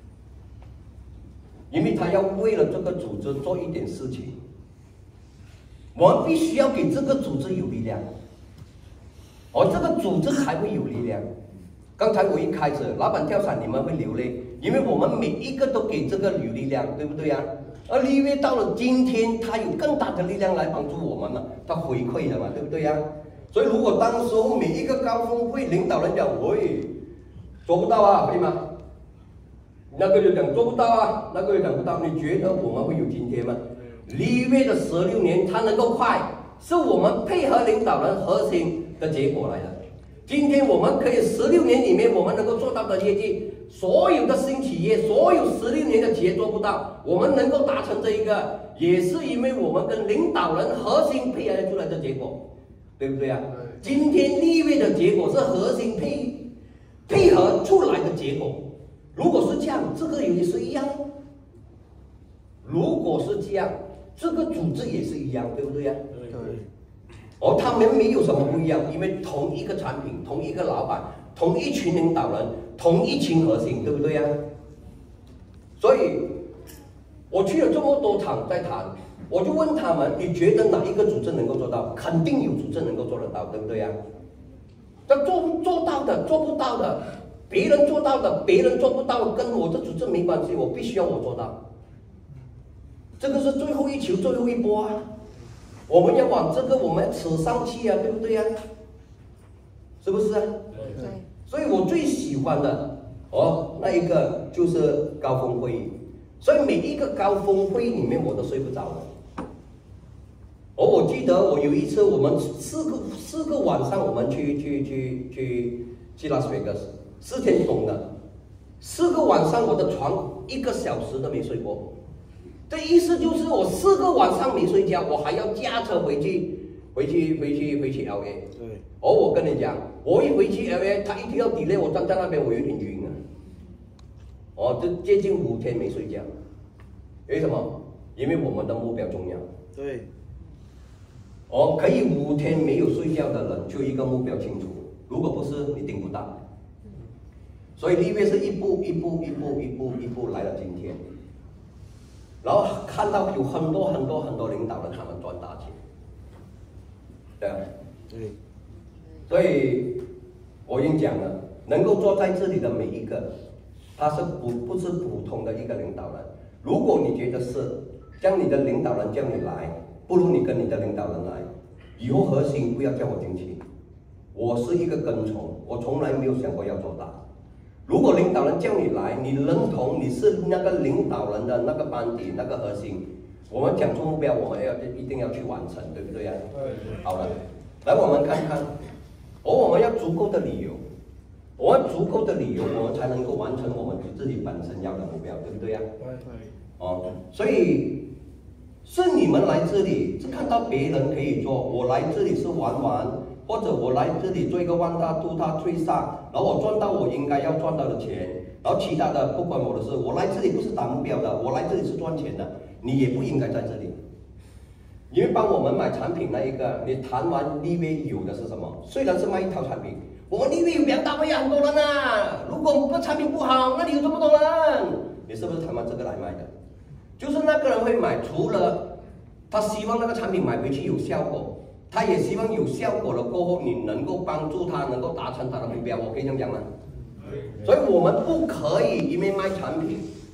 因为他要为了这个组织做一点事情。我们必须要给这个组织有力量，而这个组织还会有力量。刚才我一开始，老板跳伞，你们会流泪，因为我们每一个都给这个有力量，对不对呀、啊？而立约到了今天，他有更大的力量来帮助我们嘛，他回馈的嘛，对不对呀、啊？所以如果当时候每一个高峰会领导人讲，喂，做不到啊，可以吗？那个就讲做不到啊，那个就讲不到，你觉得我们会有今天吗？立约的十六年，它能够快，是我们配合领导人核心的结果来的。今天我们可以十六年里面我们能够做到的业绩，所有的新企业，所有十六年的企业做不到，我们能够达成这一个，也是因为我们跟领导人核心配合出来的结果，对不对啊？今天立约的结果是核心配配合出来的结果。如果是这样，这个也是一样。如果是这样。这个组织也是一样，对不对呀、啊？对。而他们没有什么不一样，因为同一个产品、同一个老板、同一群领导人、同一群核心，对不对呀、啊？所以，我去了这么多场在谈，我就问他们：你觉得哪一个组织能够做到？肯定有组织能够做得到，对不对呀、啊？那做做到的、做不到的，别人做到的、别人做不到的，跟我这组织没关系，我必须要我做到。这个是最后一球，最后一波啊！我们要往这个，我们要扯上去啊，对不对啊？是不是啊？对。所以我最喜欢的哦，那一个就是高峰会议。所以每一个高峰会议里面，我都睡不着的。而我记得我有一次，我们四个四个晚上，我们去去去去去拉斯维加斯，四天空的，四个晚上我的床一个小时都没睡过。这意思就是我四个晚上没睡觉，我还要驾车回去，回去，回去，回去 L A。对。而我跟你讲，我一回去 L A， 他一定要 delay， 我站在那边，我有点晕啊。哦，这接近五天没睡觉，为什么？因为我们的目标重要。对。哦，可以五天没有睡觉的人，就一个目标清楚。如果不是，你顶不到。所以立约是一步一步一步一步一步来到今天。然后看到有很多很多很多领导人，他们赚大钱，对啊，对，所以我已经讲了，能够坐在这里的每一个，他是不不是普通的一个领导人。如果你觉得是，将你的领导人叫你来，不如你跟你的领导人来。以后核心不要叫我进去，我是一个跟从，我从来没有想过要做大。如果领导人叫你来，你认同你是那个领导人的那个班底、那个核心，我们讲出目标，我们要一定要去完成，对不对呀、啊？对。好了，来我们看看，而我们要足够的理由，我们足够的理由，我们才能够完成我们自己本身要的目标，对不对呀、啊？对对。哦，所以是你们来这里是看到别人可以做，我来这里是玩玩。或者我来这里做一个万大度大推上，然后我赚到我应该要赚到的钱，然后其他的不关我的事。我来这里不是打目标的，我来这里是赚钱的，你也不应该在这里。因为帮我们买产品那一个，你谈完立约有的是什么？虽然是卖一套产品，我们立约有两大位很多人啊。如果我们产品不好，那里有这么多人，你是不是谈完这个来卖的？就是那个人会买，除了他希望那个产品买回去有效果。他也希望有效果了过后，你能够帮助他能够达成他的目标，我可以这样讲吗？所以我们不可以因为卖产品，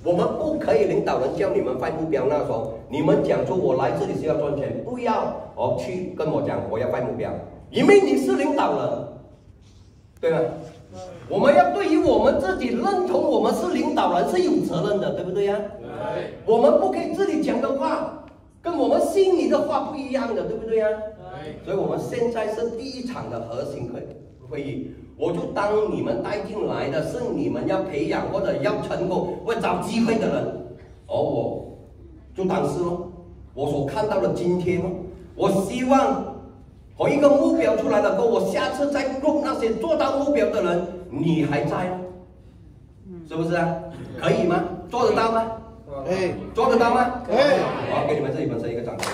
我们不可以领导人叫你们坏目标，那时候你们讲出我来这里是要赚钱，不要哦去跟我讲我要坏目标，因为你是领导人，对吗？我们要对于我们自己认同我们是领导人是有责任的，对不对呀？对。我们不可以自己讲的话跟我们心里的话不一样的，对不对呀？对。所以我们现在是第一场的核心会会议，我就当你们带进来的是你们要培养或者要成功或者找机会的人，而我就当是咯，我所看到的今天咯，我希望。我一个目标出来了过后，我下次再录那些做到目标的人，你还在吗？是不是啊？可以吗？做得到吗？可以。做得到吗？可以。好，给你们自己本身一个掌声。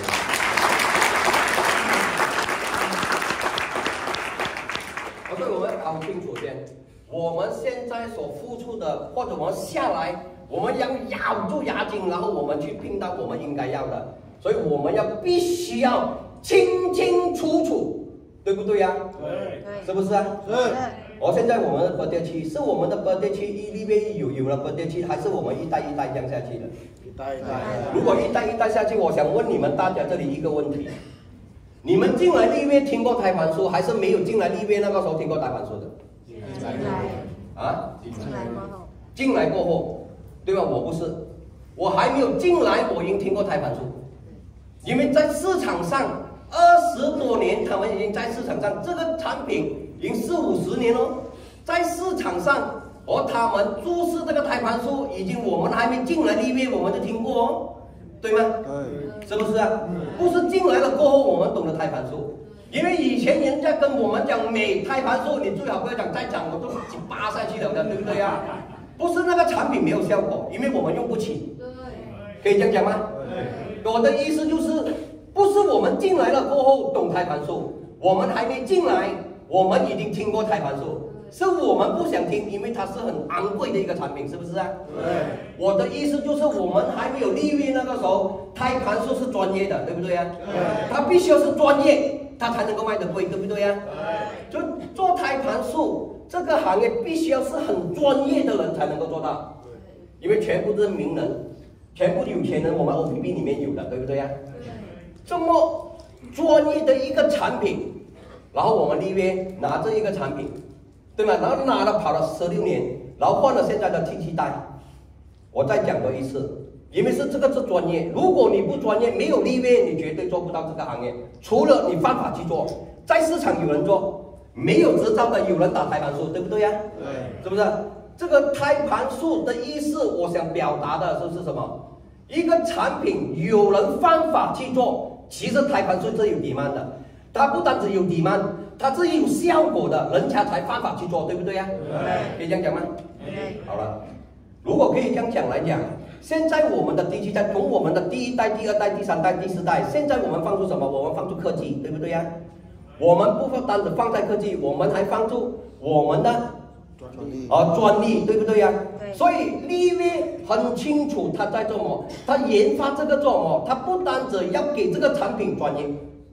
所以我们搞清楚先，我们现在所付出的，或者我们下来，我们要咬住牙筋，然后我们去拼到我们应该要的，所以我们要必须要。清清楚楚，对不对呀、啊？对，是不是啊？是。我现在我们的birthday期是我们的birthday期一里面有有了birthday期，还是我们一代一代这样下去的？一代一代。如果一代一代下去，我想问你们大家这里一个问题：你们进来立约听过胎盘术，还是没有进来立约那个时候听过胎盘术的？进来。啊？进来过后。进来过后，对吧？我不是，我还没有进来，我已经听过胎盘术，因为在市场上。二十多年，他们已经在市场上，这个产品已经四五十年了，在市场上，而他们注视这个胎盘术，已经我们还没进来立约，我们就听过哦，对吗？对，是不是啊？不是进来了过后，我们懂得胎盘术，因为以前人家跟我们讲美胎盘术，你最好不要讲再讲，我都扒下去了的，对不对呀？不是那个产品没有效果，因为我们用不起，可以这样讲吗？我的意思就是。不是我们进来了过后懂胎盘术，我们还没进来，我们已经听过胎盘术，是我们不想听，因为它是很昂贵的一个产品，是不是啊？对。我的意思就是我们还没有立约那个时候，胎盘术是专业的，对不对啊？对。它必须要是专业，它才能够卖得贵，对不对啊？对。就做胎盘术这个行业，必须要是很专业的人才能够做到，因为全部都是名人，全部有钱人，我们 O P P 里面有的，对不对啊？这么专业的一个产品，然后我们立约拿着一个产品，对吗？然后拿了跑了十六年，然后换了现在的 T 七代。我再讲过一次，因为是这个是专业，如果你不专业，没有立约，你绝对做不到这个行业。除了你犯法去做，在市场有人做，没有执照的有人打胎盘术，对不对呀、啊？对，是不是？这个胎盘术的意思，我想表达的是是什么？一个产品有人犯法去做。其实胎盘术是有 demand 的，它不单只有 demand， 它是有效果的，人家才犯法去做，对不对呀、啊？对，可以这样讲吗？对。好了，如果可以这样讲来讲，现在我们的第七代，从我们的第一代、第二代、第三代、第四代，现在我们放出什么？我们放出科技，对不对呀、啊？我们不单只放在科技，我们还放出我们的专利啊专利，对不对呀、啊？所以立约很清楚他在做什么，他研发这个做什么，他不单只要给这个产品专业，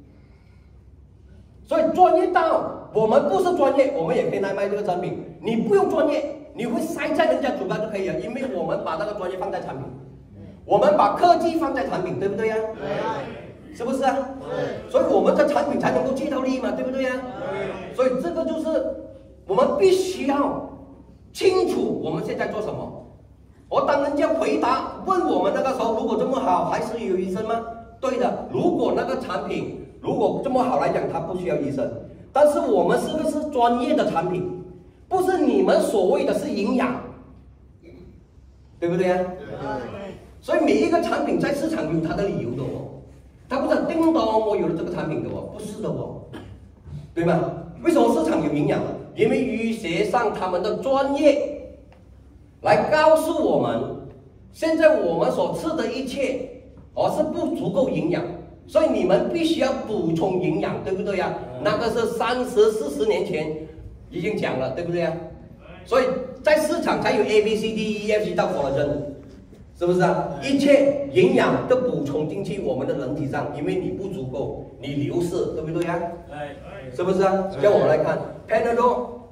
所以专业到我们不是专业，我们也可以来卖这个产品。你不用专业，你会塞在人家嘴巴就可以了，因为我们把那个专业放在产品，我们把科技放在产品，对不对呀、啊？对，是不是啊？对，所以我们的产品才能够聚到利嘛，对不对呀、啊？对，所以这个就是我们必须要。清楚我们现在做什么。我当人家回答问我们那个时候，如果这么好，还是有医生吗？对的，如果那个产品如果这么好来讲，它不需要医生。但是我们是不是专业的产品？不是你们所谓的是营养，对不对啊？对。所以每一个产品在市场有它的理由的哦，它不是叮咚我有了这个产品的哦，不是的哦，对吗？为什么市场有营养？因为医学上他们的专业来告诉我们，现在我们所吃的一切而是不足够营养，所以你们必须要补充营养，对不对呀、啊？那个是三十四十年前已经讲了，对不对呀、啊？所以在市场才有 A B C D E F G 到 collagen， 是不是啊？一切营养都补充进去我们的人体上，因为你不足够，你流失，对不对呀、啊？是不是啊？让我们来看 Panadol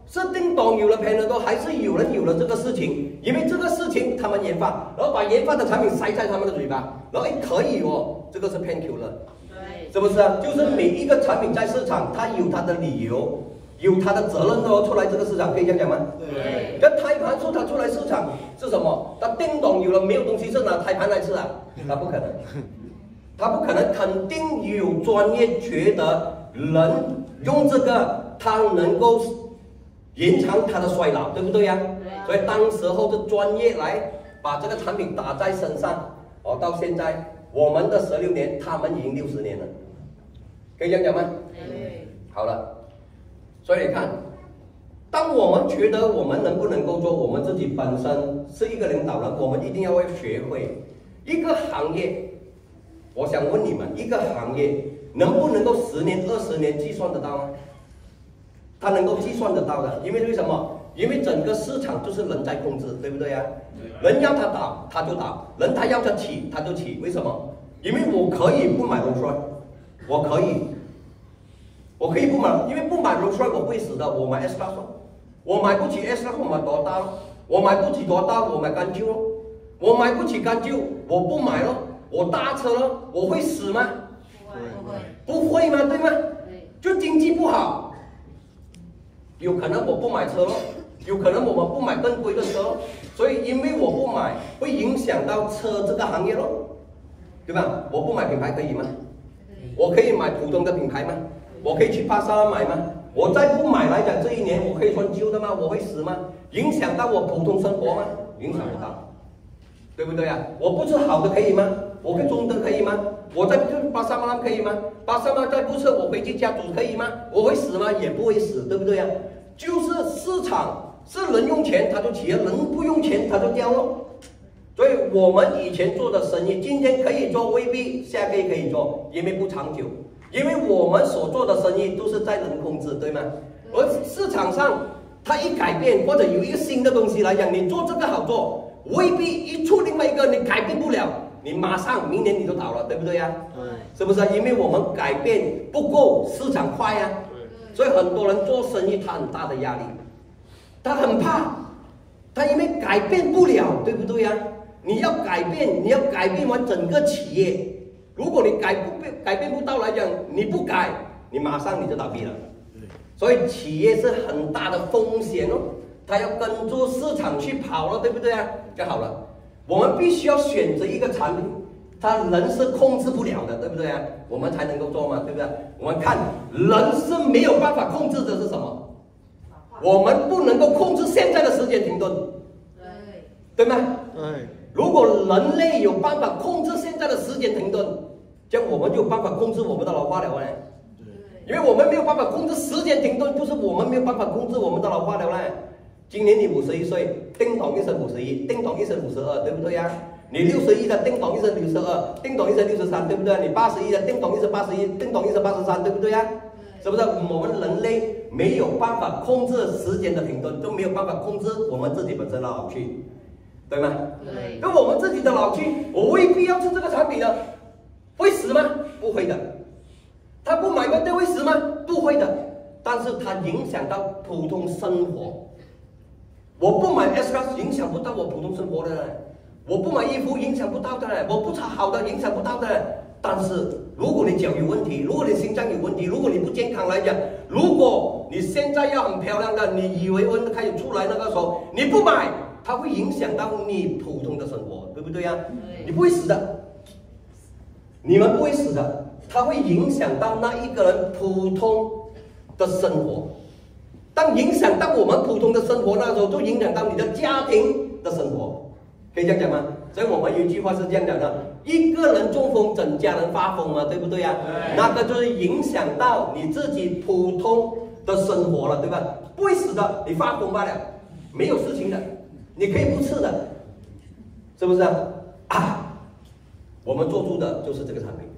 是叮咚有了 Panadol， 还是有人有了这个事情？因为这个事情他们研发，然后把研发的产品塞在他们的嘴巴，然后哎可以哦，这个是 painkiller， 对，是不是啊？就是每一个产品在市场，它有它的理由，有它的责任的哦，出来这个市场可以这样讲吗？对。这胎盘素它出来市场是什么？它叮咚有了没有东西是拿胎盘来吃啊？那不可能，它不可能，肯定有专业觉得人用这个，它能够延长它的衰老，对不对呀？所以当时候的专业来把这个产品打在身上，哦，到现在我们的十六年，他们已经六十年了，可以这样讲吗？对。好了，所以你看，当我们觉得我们能不能够做，我们自己本身是一个领导人，我们一定要会学会一个行业。我想问你们，一个行业能不能够十年、二十年计算得到吗？它能够计算得到的，因为为什么？因为整个市场就是人在控制，对不对呀？人要它倒，它就倒；人他要它起，它就起。为什么？因为我可以不买 Rolls Royce， 我可以，我可以不买，因为不买 Rolls Royce 我不会死的。我买 S Class， 我买不起 S Class， 我买多大了？我买不起多大，我买干旧咯。我买不起干旧，我不买咯。我搭车咯，我会死吗？不会，不会吗？对吗？就经济不好。有可能我不买车咯，有可能我们不买更贵的车咯，所以因为我不买，会影响到车这个行业咯，对吧？我不买品牌可以吗？我可以买普通的品牌吗？我可以去巴萨买吗？我再不买来讲，这一年我可以穿旧的吗？我会死吗？影响到我普通生活吗？影响不到，对不对啊？我不吃好的可以吗？我可以中的可以吗？我再去巴沙马可以吗？巴沙马再不吃，我回去家煮可以吗？我会死吗？也不会死，对不对呀？就是市场是人用钱它就起了，人不用钱它就掉了。所以我们以前做的生意，今天可以做，未必下个月可以做，因为不长久。因为我们所做的生意都是在人控制，对吗？而市场上它一改变，或者有一个新的东西来讲，你做这个好做，未必一出另外一个你改变不了。你马上明年你就倒了，对不对呀？对，是不是？因为我们改变不够，市场快呀。所以很多人做生意他很大的压力，他很怕，他因为改变不了，对不对呀？你要改变，你要改变完整个企业，如果你改不改变不到来讲，你不改，你马上你就倒闭了。所以企业是很大的风险哦，他要跟着市场去跑了，对不对啊？就好了。我们必须要选择一个产品，它人是控制不了的，对不对啊？我们才能够做嘛，对不对？我们看人是没有办法控制的是什么？我们不能够控制现在的时间停顿，对，对吗？对。如果人类有办法控制现在的时间停顿，这样我们就有办法控制我们的老化了嘞。因为我们没有办法控制时间停顿，就是我们没有办法控制我们的老化了嘞。今年你五十一岁，叮咚一声五十一，叮咚一声五十二，对不对呀？你六十一的叮咚一声六十二，叮咚一声六十三，对不对？你八十一的叮咚一声八十一，叮咚一声八十三，对不对呀？是不是？我们人类没有办法控制时间的停顿，就没有办法控制我们自己本身的老去，对吗？对。那我们自己的老去，我未必要吃这个产品的，会死吗？不会的。他不买关店会死吗？不会的。但是它影响到普通生活。我不买 S Class 影响不到我普通生活的，我不买衣服影响不到的，我不吃好的影响不到的。但是如果你脚有问题，如果你心脏有问题，如果你不健康来讲，如果你现在要很漂亮的，你以为温开始出来那个时候，你不买，它会影响到你普通的生活，对不对呀？你不会死的，你们不会死的，它会影响到那一个人普通的生活。当影响到我们普通的生活那时候，就影响到你的家庭的生活，可以这样讲吗？所以我们有一句话是这样讲的：一个人中风，整家人发疯嘛，对不对呀？那个就是影响到你自己普通的生活了，对吧？不会死的，你发疯罢了，没有事情的，你可以不吃的，是不是啊？啊，我们做出的就是这个产品，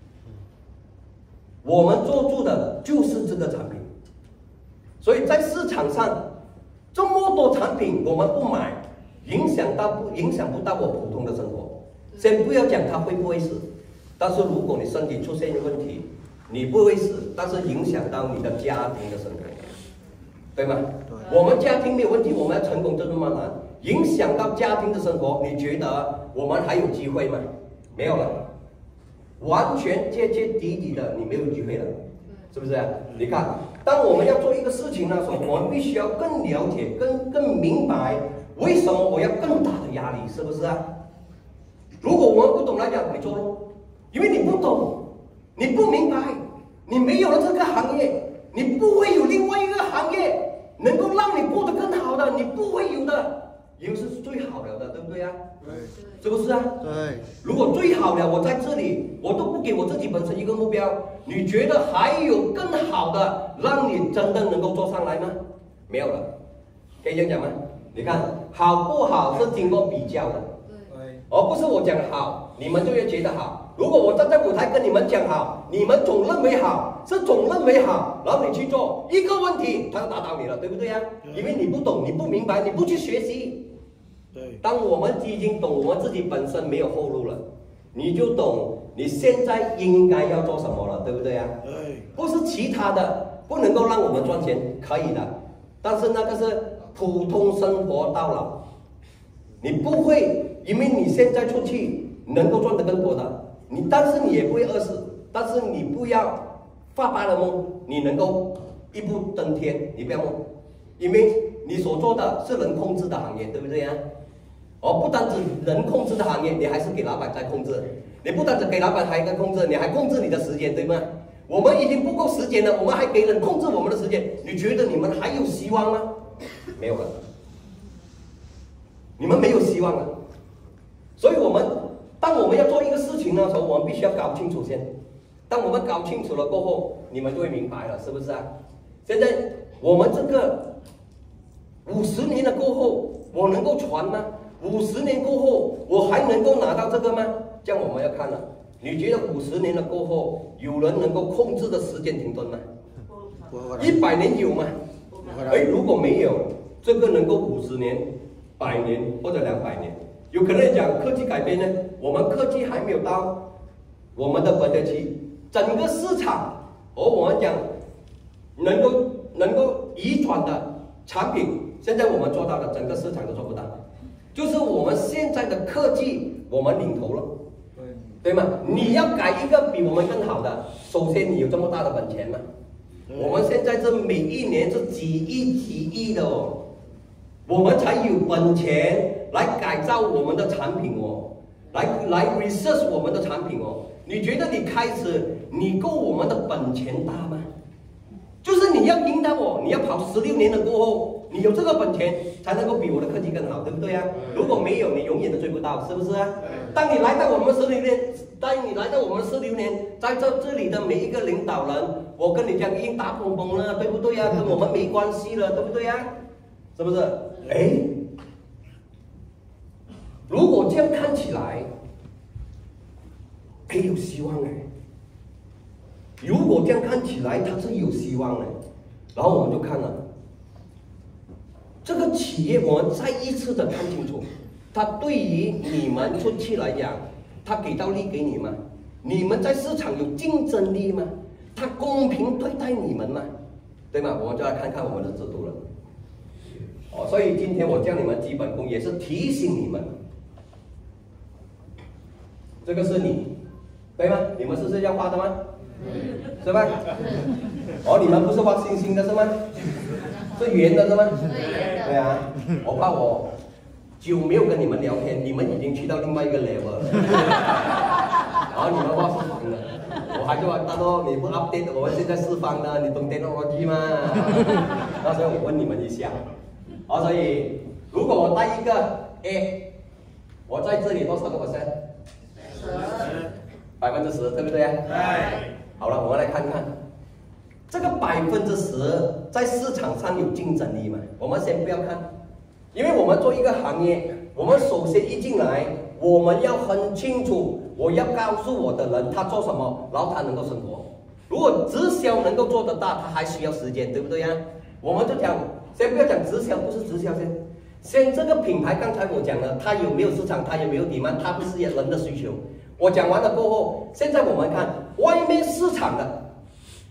我们做出的就是这个产品。所以在市场上，这么多产品我们不买，影响到不影响不到我普通的生活。先不要讲它会不会死，但是如果你身体出现问题，你不会死，但是影响到你的家庭的生活。 对吗？对。我们家庭没有问题，我们要成功这么难，影响到家庭的生活，你觉得我们还有机会吗？没有了，完全彻彻底底的，你没有机会了，是不是？你看，当我们要做一个事情的时候，我们必须要更了解、更更明白，为什么我要更大的压力，是不是啊？如果我们不懂来讲，你做咯，因为你不懂，你不明白，你没有了这个行业，你不会有另外一个行业能够让你过得更好的，你不会有的。也是最好了的，对不对啊？对，是不是啊？对。如果最好了，我在这里，我都不给我自己本身一个目标，你觉得还有更好的，让你真的能够做上来吗？没有了，可以这样讲吗？你看好不好是经过比较的，对，而不是我讲好，你们就会觉得好。如果我站在舞台跟你们讲好，你们总认为好，是总认为好，然后你去做一个问题，他就打倒你了，对不对呀？因为你不懂，你不明白，你不去学习。对，当我们已经懂我们自己本身没有后路了，你就懂你现在应该要做什么了，对不对呀？对，不是其他的不能够让我们赚钱，可以的，但是那个是普通生活到老，你不会因为你现在出去能够赚得更多的，你但是你也不会饿死，但是你不要发白的梦，你能够一步登天，你不要梦，因为你所做的是人控制的行业，对不对呀？而不单止人控制的行业，你还是给老板在控制。你不单止给老板还在控制，你还控制你的时间，对吗？我们已经不够时间了，我们还给人控制我们的时间，你觉得你们还有希望吗？没有了，你们没有希望了。所以我们当我们要做一个事情的时候，我们必须要搞清楚先。当我们搞清楚了过后，你们就会明白了，是不是啊？现在我们这个五十年了过后，我能够传吗？五十年过后，我还能够拿到这个吗？这样我们要看了。你觉得五十年了过后，有人能够控制的时间停顿吗？一百年有吗？哎，如果没有，这个能够五十年、百年或者两百年，有可能讲科技改变呢？我们科技还没有到我们的本得期，整个市场，而我们讲能够能够移转的产品，现在我们做到的，整个市场都做不到。就是我们现在的科技，我们领头了，对对吗？你要改一个比我们更好的，首先你有这么大的本钱吗？我们现在这每一年是几亿几亿的哦，我们才有本钱来改造我们的产品哦，来来 research 我们的产品哦。你觉得你开始你够我们的本钱大吗？就是你要赢到我，你要跑十六年了过后，你有这个本钱才能够比我的科技更好，对不对啊？如果没有，你永远都追不到，是不是啊？当你来到我们十六年，当你来到我们十六年，在这这里的每一个领导人，我跟你讲已经打崩崩了，对不对啊？跟我们没关系了，对不对啊？是不是？哎，如果这样看起来，哎，有希望哎。如果这样看起来，它是有希望的，然后我们就看了这个企业，我们再一次的看清楚，它对于你们出去来讲，它给到利给你吗？你们在市场有竞争力吗？它公平对待你们吗？对吗？我们就来看看我们的制度了。哦，所以今天我教你们基本功，也是提醒你们，这个是你，对吗？你们是不是要画的吗？是吧？哦，你们不是画星星的是吗？是圆的是吗？对啊，我怕我久没有跟你们聊天，你们已经去到另外一个 level 了。然后你们画四方的，我还就他说你不 update 我们现在四方的，你懂 technology 吗？那所以我问你们一下，哦，所以如果我带一个 A， 我在这里多少个 percent？ 十，百分之十，对不对啊？对。好了，我们来看看这个百分之十在市场上有竞争力吗？我们先不要看，因为我们做一个行业，我们首先一进来，我们要很清楚，我要告诉我的人他做什么，然后他能够生活。如果直销能够做得大，他还需要时间，对不对呀？我们就讲，先不要讲直销，不是直销先，先这个品牌，刚才我讲了，它有没有市场，它有没有demand，它不是人的需求。我讲完了过后，现在我们看外面市场的，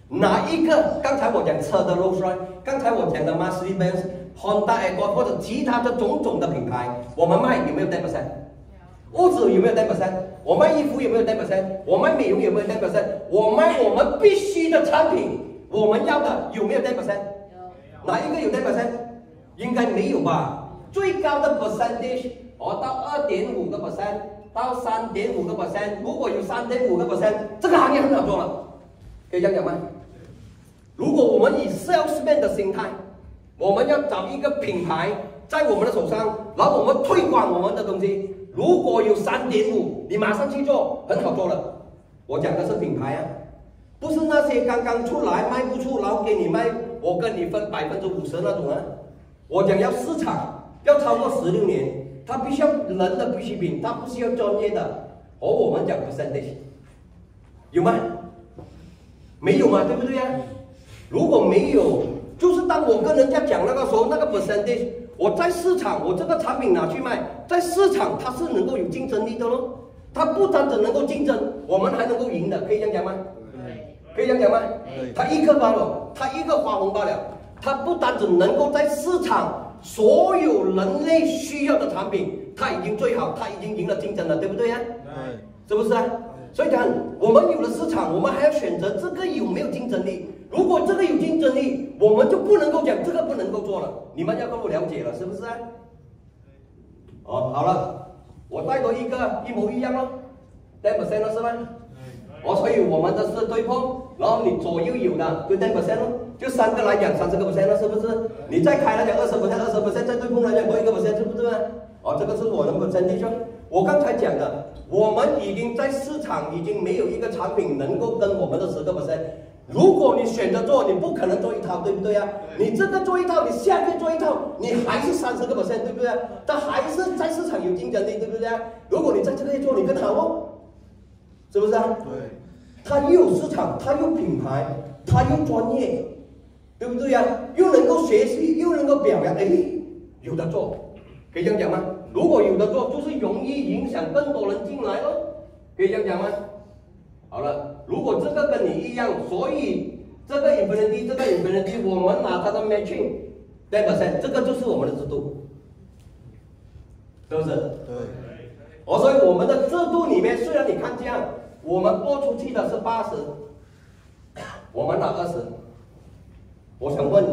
哪一个？刚才我讲车的 Rolls Royce， 刚才我讲的 Mercedes-Benz、Honda Accord 或者其他的种种的品牌，我们卖有没有 ten percent？ 屋子有没有 ten percent？ 我卖衣服有没有 ten percent？ 我卖美容有没有 ten percent？ 我卖我们必须的产品，我们要的有没有 ten percent？ 哪一个有 ten percent？ 应该没有吧？最高的 percentage， 哦，到二点五个 percent， 到三点五个 percent， 如果有三点五个 percent， 这个行业很好做了，可以这样讲吗？如果我们以 salesman 的心态，我们要找一个品牌在我们的手上，然后我们推广我们的东西。如果有三点五，你马上去做，很好做了。我讲的是品牌啊，不是那些刚刚出来卖不出，然后给你卖，我跟你分百分之五十那种啊。我讲要市场，要超过十六年，它必须要人的必需品，它不需要专业的。和我们讲 percentage， 有吗？没有嘛，对不对呀？如果没有，就是当我跟人家讲那个时候，那个 percentage， 我在市场，我这个产品拿去卖，在市场它是能够有竞争力的咯。它不单只能够竞争，我们还能够赢的，可以这样讲吗？对，可以这样讲吗？他一个发了，他一个发红包了，他不单只能够在市场所有人类需要的产品，他已经最好，他已经赢了竞争了，对不对呀？对，是不是啊？所以看我们有了市场，我们还要选择这个有没有竞争力。如果这个有竞争力，我们就不能够讲这个不能够做了。你们要跟我了解了，是不是啊？哦，好了，我带多一个一模一样咯 ，ten percent 了是吧？哦，所以我们的是对碰，然后你左右有的就 ten percent 咯，就三个来讲三十个 percent 了，是不是？你再开来讲二十 percent， 二十 percent 再对碰来讲多一个 percent， 是不是？哦，这个是我的 percentage。我刚才讲的，我们已经在市场已经没有一个产品能够跟我们的十个 percent。如果你选择做，你不可能做一套，对不对呀？你这个做一套，你下个做一套，你还是三十个 percent， 对不对？但还是在市场有竞争力，对不对？如果你在这个做，你更好哦，是不是啊？对。它又有市场，它又品牌，它又专业，对不对呀？又能够学习，又能够表扬，哎，有的做，可以这样讲吗？如果有的做，就是容易影响更多人进来咯，可以这样讲吗？好了，如果这个跟你一样，所以这个 infinity 这个 infinity 我们拿它的 matching ten percent， 这个就是我们的制度，是不是？对。哦，所以我们的制度里面，虽然你看这样，我们拨出去的是八十，我们拿二十。我想问，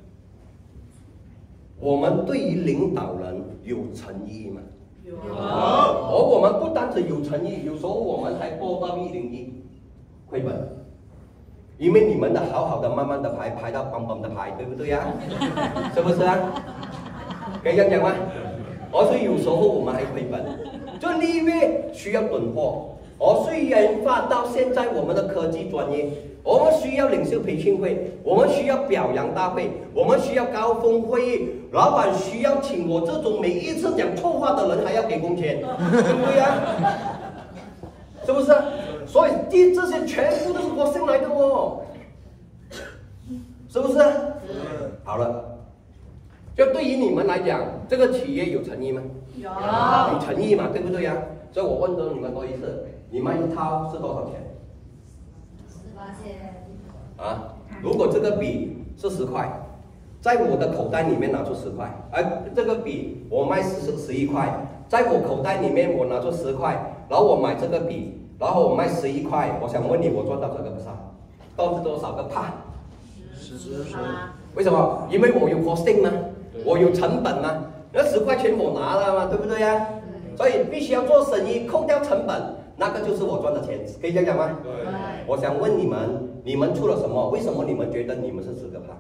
我们对于领导人有诚意吗？有。而我们不单只有诚意，有时候我们还拨到一零一亏本，因为你们的好好的慢慢的排排到邦邦的排，对不对呀？是不是啊？可以这样讲吗？而所以有时候我们还亏本，就历月需要囤货。而虽然发到现在我们的科技专业，我们需要领袖培训会，我们需要表扬大会，我们需要高峰会议，老板需要请我这种每一次讲错话的人还要给工钱，对不对呀？是不是？所以这这些全部都是我新来的哦，是不是？好了，就对于你们来讲，这个企业有诚意吗？有，有诚意嘛，对不对呀？所以我问到你们多一次，你们一套是多少钱？十八千。啊，如果这个笔是十块，在我的口袋里面拿出十块，而这个笔我卖十十一块，在我口袋里面我拿出十块，然后我买这个笔，然后我卖十一块，我想问你，我赚到这个不少？到是多少个帕？十十十。为什么？因为我有 costing 嘛，我有成本嘛，那十块钱我拿了嘛，对不对呀？所以必须要做生意，扣掉成本，那个就是我赚的钱，可以这样讲吗？对。我想问你们，你们出了什么？为什么你们觉得你们是十个帕？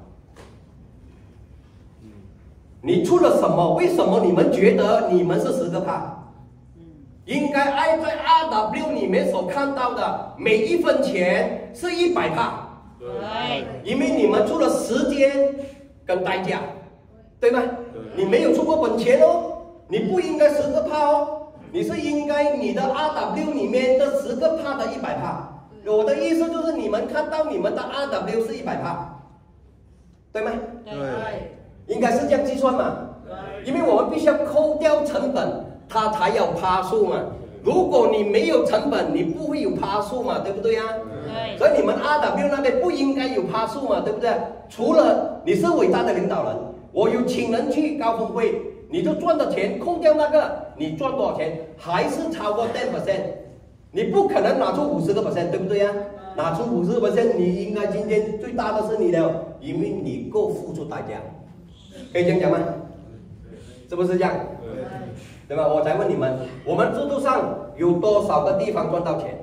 你出了什么？为什么你们觉得你们是十个帕？应该按在 R W 里面所看到的每一分钱是一百帕。对。因为你们出了时间跟代价，对吗？对。你没有出过本钱哦。你不应该十个帕哦，你是应该你的 R W 里面的十个帕的一百帕。我的意思就是你们看到你们的 R W 是一百帕，对吗？对，应该是这样计算嘛。因为我们必须要扣掉成本，它才有帕数嘛。 如果你没有成本，你不会有趴数嘛，对不对呀？
对。
所以你们 R W 那边不应该有趴数嘛，对不对？除了你是伟大的领导人，我有请人去高峰会，你就赚的钱扣掉那个，你赚多少钱还是超过 百分之十， 你不可能拿出五十个 percent， 对不对呀？拿出五十个 percent， 你应该今天最大的是你的，因为你够付出代价，可以这样讲吗？是不是这样？对吧？我才问你们，我们制度上有多少个地方赚到钱？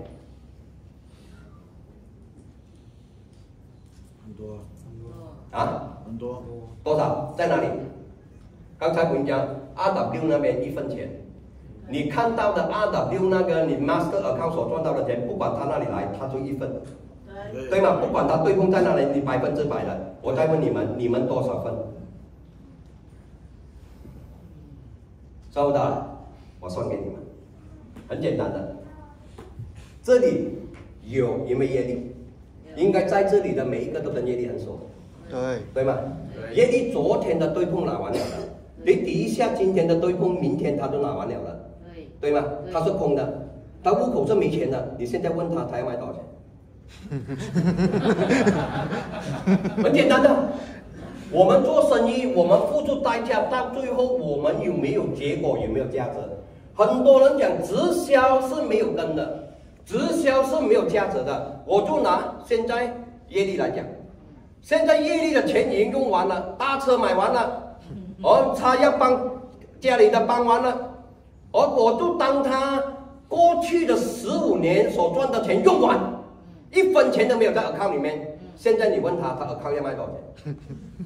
很多，
啊？
很多，
多少？在哪里？刚才我跟你讲 ，R W 那边一分钱，你看到的 R W 那个你 Master Account 所赚到的钱，不管他那里来，他就一份，对, 对吗？不管他对碰在哪里，你百分之百的。我再问你们，你们多少份？收到，我算给你们，很简单的。这里有有没有业力？应该在这里的每一个都跟业力很熟，
对
对吗？业力昨天的对碰拿完了的，你底下今天的对碰，明天他都拿完了了，对吗？他是空的，他户口是没钱的，你现在问他，他要卖多少钱？很简单的。我们做生意，我们付出代价，到最后我们有没有结果，有没有价值？很多人讲直销是没有根的，直销是没有价值的。我就拿现在业力来讲，现在业力的钱已经用完了，大车买完了，哦，他要帮家里的帮完了，而我就当他过去的十五年所赚的钱用完，一分钱都没有在 account 里面。现在你问他，他 account 要卖多少钱？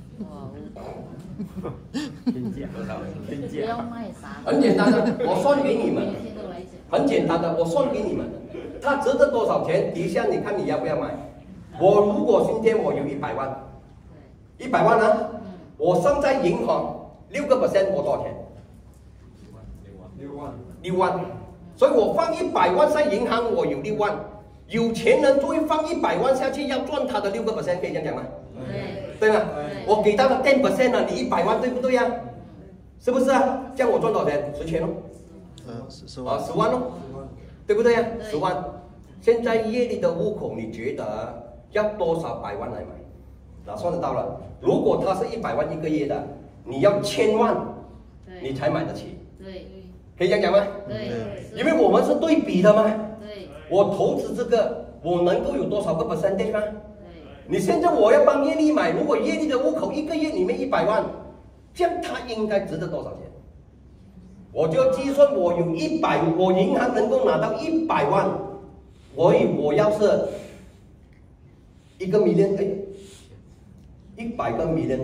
天价多少？天价。
很简单的，我算给你们。很简单的，我算给你们。它值得多少钱？底下你看你要不要买？我如果今天我有一百万，一百万啊，我放在银行六个 percent， 我多少钱？
六万。
六万。所以我放一百万在银行，我有六万。有钱人就会放一百万下去，要赚他的六个 percent， 可以这样讲吗？对吗？我给到他 ten percent 了，你一百万对不对呀？是不是啊？这样我赚多少钱？十千喽。
呃，十万。
啊，十万喽，对不对呀？十万。现在业力的户口，你觉得要多少百万来买？哪算得到了？如果他是一百万一个月的，你要千万，你才买得起。
对，
可以这样讲吗？
对，
因为我们是对比的嘛。
对，
我投资这个，我能够有多少个 percent 对吗？你现在我要帮业力买，如果业力的户口一个月里面一百万，这样他应该值得多少钱？我就计算我有一百，我银行能够拿到一百万，我我要是一个 million， 哎，一百个 million，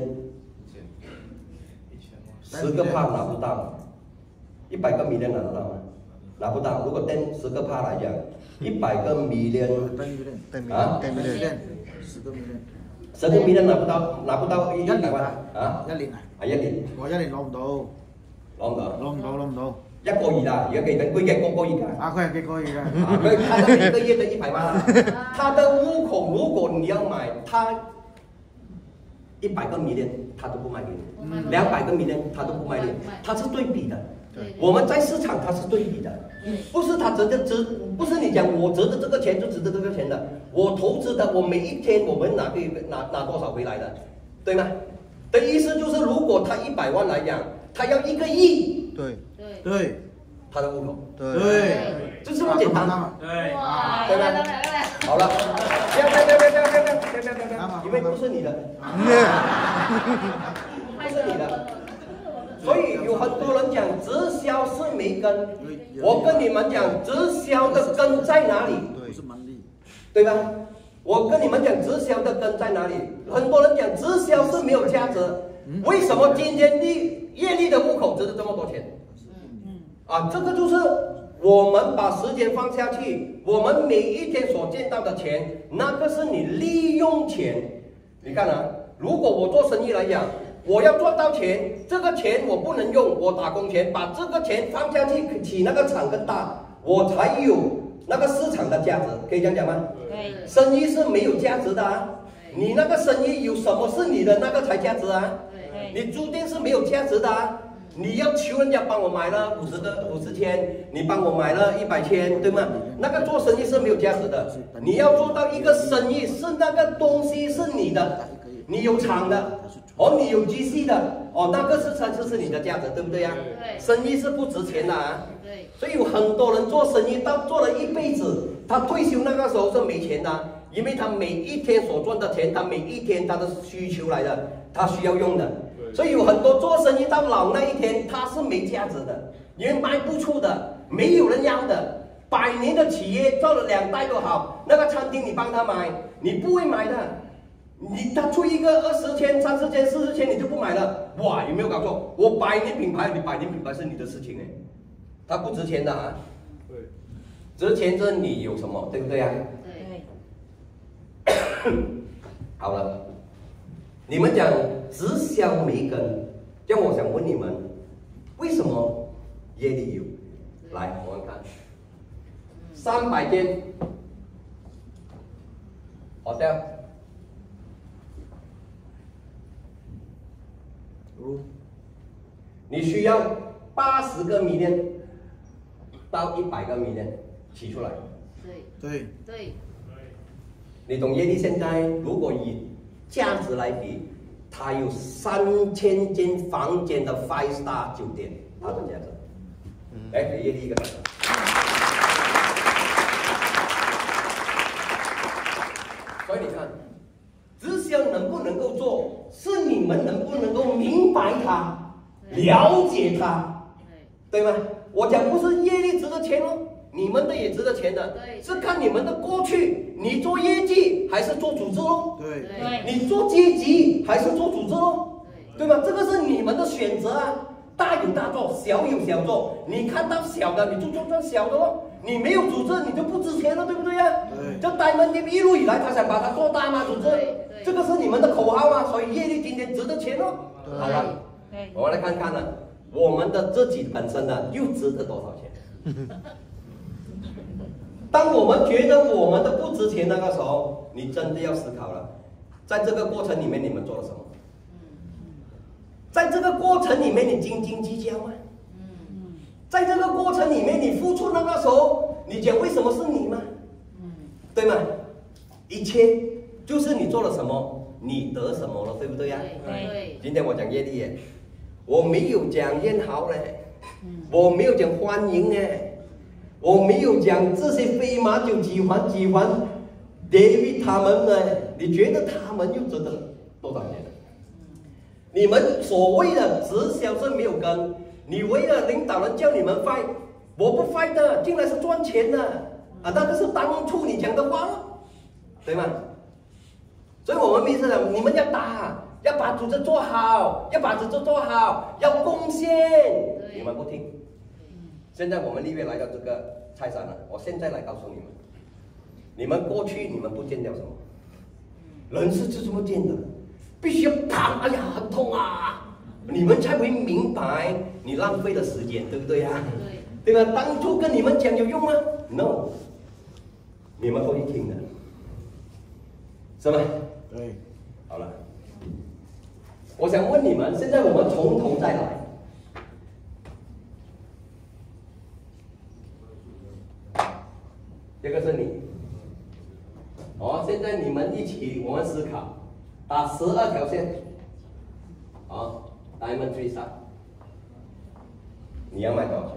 十个帕拿不到，一百个 million 拿得到吗？拿不到。如果登十个帕来讲，一百个 million， 啊，十个 million， 十个 million 拿不到，拿不到一百万啊？
一年啊？
係一年。
我一年攞唔到。
攞唔到？
攞唔到，攞唔到。
一個月啦，而家計緊佢嘅個個月㗎。
啊，佢係幾個月㗎？
啊，佢他的每個月的一百萬啦。他的戶口如果你要買，他一百個 million 他都不賣給你，兩百個 million 他都不賣給你，他是對比的。我們在市場它是對比的，不是他值得值，不是你講我值得這個錢就值得這個錢的。我投資的，我每一天我們拿可以拿拿多少回來的，對嗎？的意思就是，如果他一百萬來講，他要一個億，
對
對
對，
他的戶口，
對，
就這麼簡單，
對，
對嗎？好了，不要不要不要不要不要不要不要不要，因為不是你的，不是你的。所以有很多人講直銷是沒根，我跟你們講直銷的根在哪裡？
對，是蠻力，
對吧？我跟你們講直銷的根在哪裡？很多人講直銷是沒有價值，為什麼今天利業力的戶口值得這麼多錢？啊，這個就是我們把時間放下去，我們每一天所見到的錢，那個是你利用錢。你看啊，如果我做生意來講，我要賺到錢，這個錢我不能用我打工錢，把這個錢放下去起那個廠更大，我才有那個市場的價值，可以這樣講嗎？對。生意是沒有價值的啊，你那個生意有什麼是你的那個才價值啊？對。你租店是沒有價值的啊， 你要求人家帮我买了五十个五十千，你帮我买了一百千，对吗？那个做生意是没有价值的。你要做到一个生意是那个东西是你的，你有厂的，哦，你有机器的，哦，那个是才是你的价值，对不对呀？
对。
生意是不值钱的啊。
对。
所以有很多人做生意到做了一辈子，他退休那个时候是没钱的，因为他每一天所赚的钱，他每一天他的需求来的，他需要用的。所以有很多做生意到老那一天，他是没价值的，因为卖不出的，没有人要的。百年的企业做了两代都好，那个餐厅你帮他买，你不会买的。你他出一个二十千、三十千、四十千，你就不买了。哇，有没有搞错？我百年品牌，你百年品牌是你的事情哎，它不值钱的啊。对，值钱是你有什么，对不对啊？
对。
好了。你们讲直销没根，这样我想问你们，为什么业力有？来，我们看，三百间 hotel， 你需要八十个 million 到一百个 million 起出来。
对
对
对。
你懂业力现在如果以价值来比，它有三千间房间的 five star 酒店，它的价值。来，给业力一个掌声。所以你看，直销能不能够做，是你们能不能够明白它、了解它，对吗？我讲不是业力值得钱哦。你们的也值得钱的，是看你们的过去，你做业绩还是做组织咯？
对，
你做阶级还是做组织咯？对吗？这个是你们的选择啊，大有大做，小有小做。你看到小的，你就做做小的咯。你没有组织，你就不值钱了，对不对呀？对。这呆门店一路以来，他想把它做大嘛，组织，这个是你们的口号啊，所以业力今天值得钱哦。好了，我们来看看呢，我们的自己本身呢，又值得多少钱？当我们觉得我们的不值钱那个时候，你真的要思考了，在这个过程里面你们做了什么？在这个过程里面你斤斤计较吗？在这个过程里面你付出那个时候，你讲为什么是你吗？对吗？一切就是你做了什么，你得什么了，对不对呀？对。今天我讲业力耶，我没有讲燕豪嘞，我没有讲欢迎哎。我没有讲这些飞马酒集团集团 David 他们呢，你觉得他们又值得多少钱？你们所谓的直销是没有根，你为了领导人叫你们 fight， 我不 fight 的，进来是赚钱的啊，那个是当初你讲的话了，对吗？所以我们每次讲，你们要打，要把组织做好，要把组织做好，要贡献，你们不听。现在我们立月来到这个菜山了，我现在来告诉你们，你们过去你们不见掉什么，人是就这么见的，必须要打，哎呀很痛啊，你们才会明白你浪费了时间，对不对呀？对，对吧？当初跟你们讲有用吗 ？No， 你们不会听的，是吗？
对，
好了，我想问你们，现在我们从头再来。这个是你，哦，现在你们一起，我们思考，打十二条线，好 ，Diamond Tree Star， 你要卖多少钱？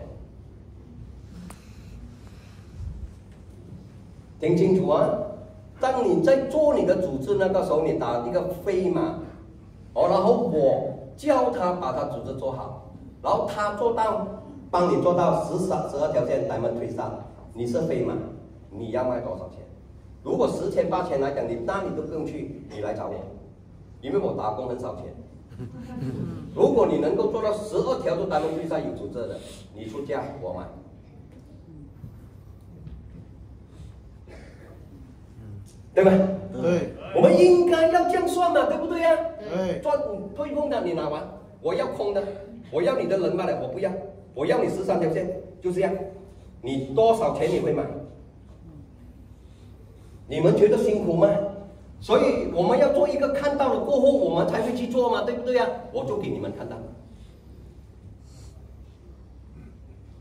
听清楚啊！当你在做你的组织那个时候，你打一个飞马，哦，然后我教他把他组织做好，然后他做到，帮你做到十三十二条线 Diamond Tree Star， 你是飞马。你要卖多少钱？如果十千八千来讲，你那你都不用去，你来找我，因为我打工很少钱。如果你能够做到十二条都单门对赛有组织的，你出价我买。对吧？
对，
我们应该要这样算嘛，对不对呀？
对，
赚对空的你拿完，我要空的，我要你的人脉的，我不要，我要你十三条线，就这样。你多少钱你会买？你们觉得辛苦吗？所以我们要做一个看到了过后，我们才会去做嘛，对不对呀？我就给你们看到。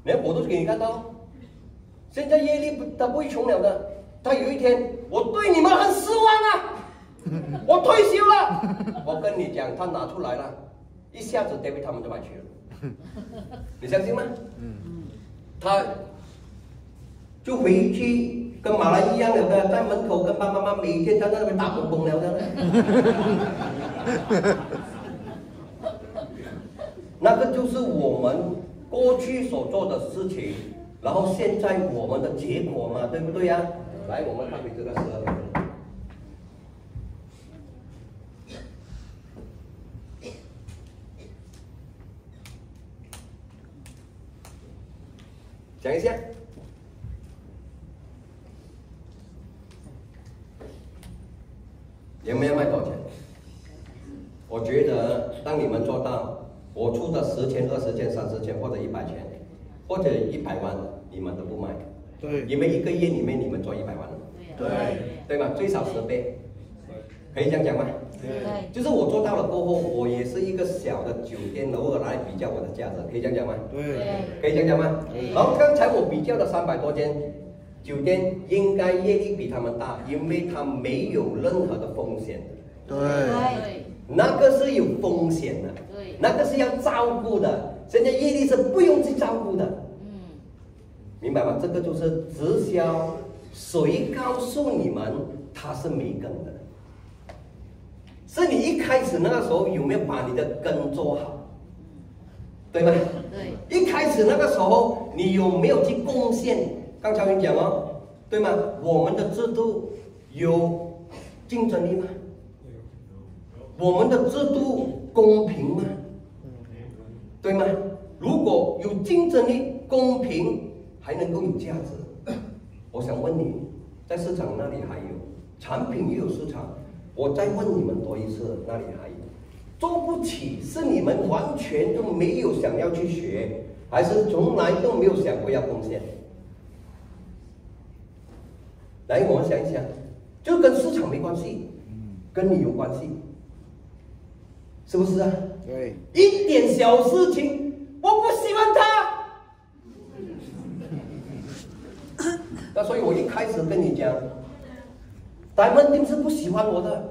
连我都给你看到。现在业力不，他不会穷了的。他有一天，我对你们很失望啊，我退休了。我跟你讲，他拿出来了，一下子 David 他们就买去了。你相信吗？嗯。他就回去跟马来一样了的，在门口跟爸爸妈妈每天在那边打工工了的。那个就是我们过去所做的事情，然后现在我们的结果嘛，对不对呀？来，我们看回这个十二分。讲一下。有没有卖多少钱？我觉得，当你们做到，我出的十千、二十千、三十千或者一百千，或者一百万，你们都不卖。
对。
因为一个月里面你们做一百万了。
对。
对吗？最少十倍。可以这样讲吗？
对。
就是我做到了过后，我也是一个小的酒店，然后来比较我的价值，可以这样讲吗？
对。
可以这样讲吗？然后刚才我比较的三百多间酒店，应该业力比他们大，因为它没有任何的风险。
对。
那个是有风险的，
对，
那个是要照顾的。现在业力是不用去照顾的，
嗯，
明白吗？这个就是直销，谁告诉你们它是没根的？是你一开始那个时候有没有把你的根做好，对吗？
对，
一开始那个时候你有没有去贡献？刚才我跟你讲哦，对吗？我们的制度有竞争力吗？我们的制度公平吗？对吗？如果有竞争力、公平，还能够有价值，我想问你，在市场那里还有，产品也有市场，我再问你们多一次，那里还有，做不起是你们完全都没有想要去学，还是从来都没有想过要贡献？来，我们想一想，就跟市场没关系，跟你有关系。是不是啊？
对，
一点小事情，我不喜欢他。那所以我一开始跟你讲，呆闷丁是不喜欢我的，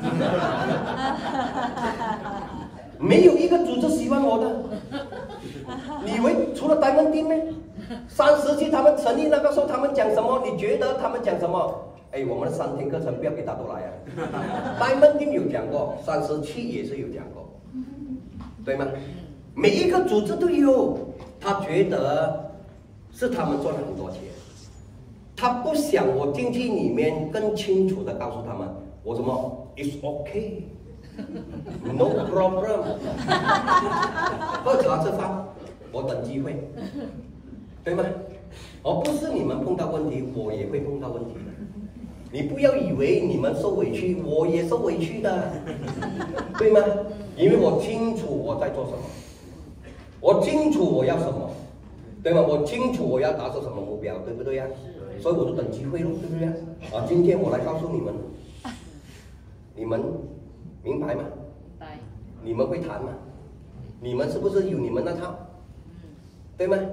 没有一个组织喜欢我的。你以为除了呆闷丁呢？三十期他们成立那个时候，他们讲什么？你觉得他们讲什么？哎，我们的三天课程不要给他都来啊！呆闷丁有讲过，三十七也是有讲过，对吗？每一个组织都有，他觉得是他们赚了很多钱，他不想我进去里面更清楚的告诉他们，我什么 ，it's okay，no problem， 喝茶吃饭，我等机会，对吗？而不是你们碰到问题，我也会碰到问题的。你不要以为你们受委屈，我也受委屈的，对吗？因为我清楚我在做什么，我清楚我要什么，对吗？我清楚我要达成什么目标，对不对呀？所以我就等机会咯，对不对呀？啊，今天我来告诉你们，你们明白吗？
明白。
你们会谈吗？你们是不是有你们那套？对吗？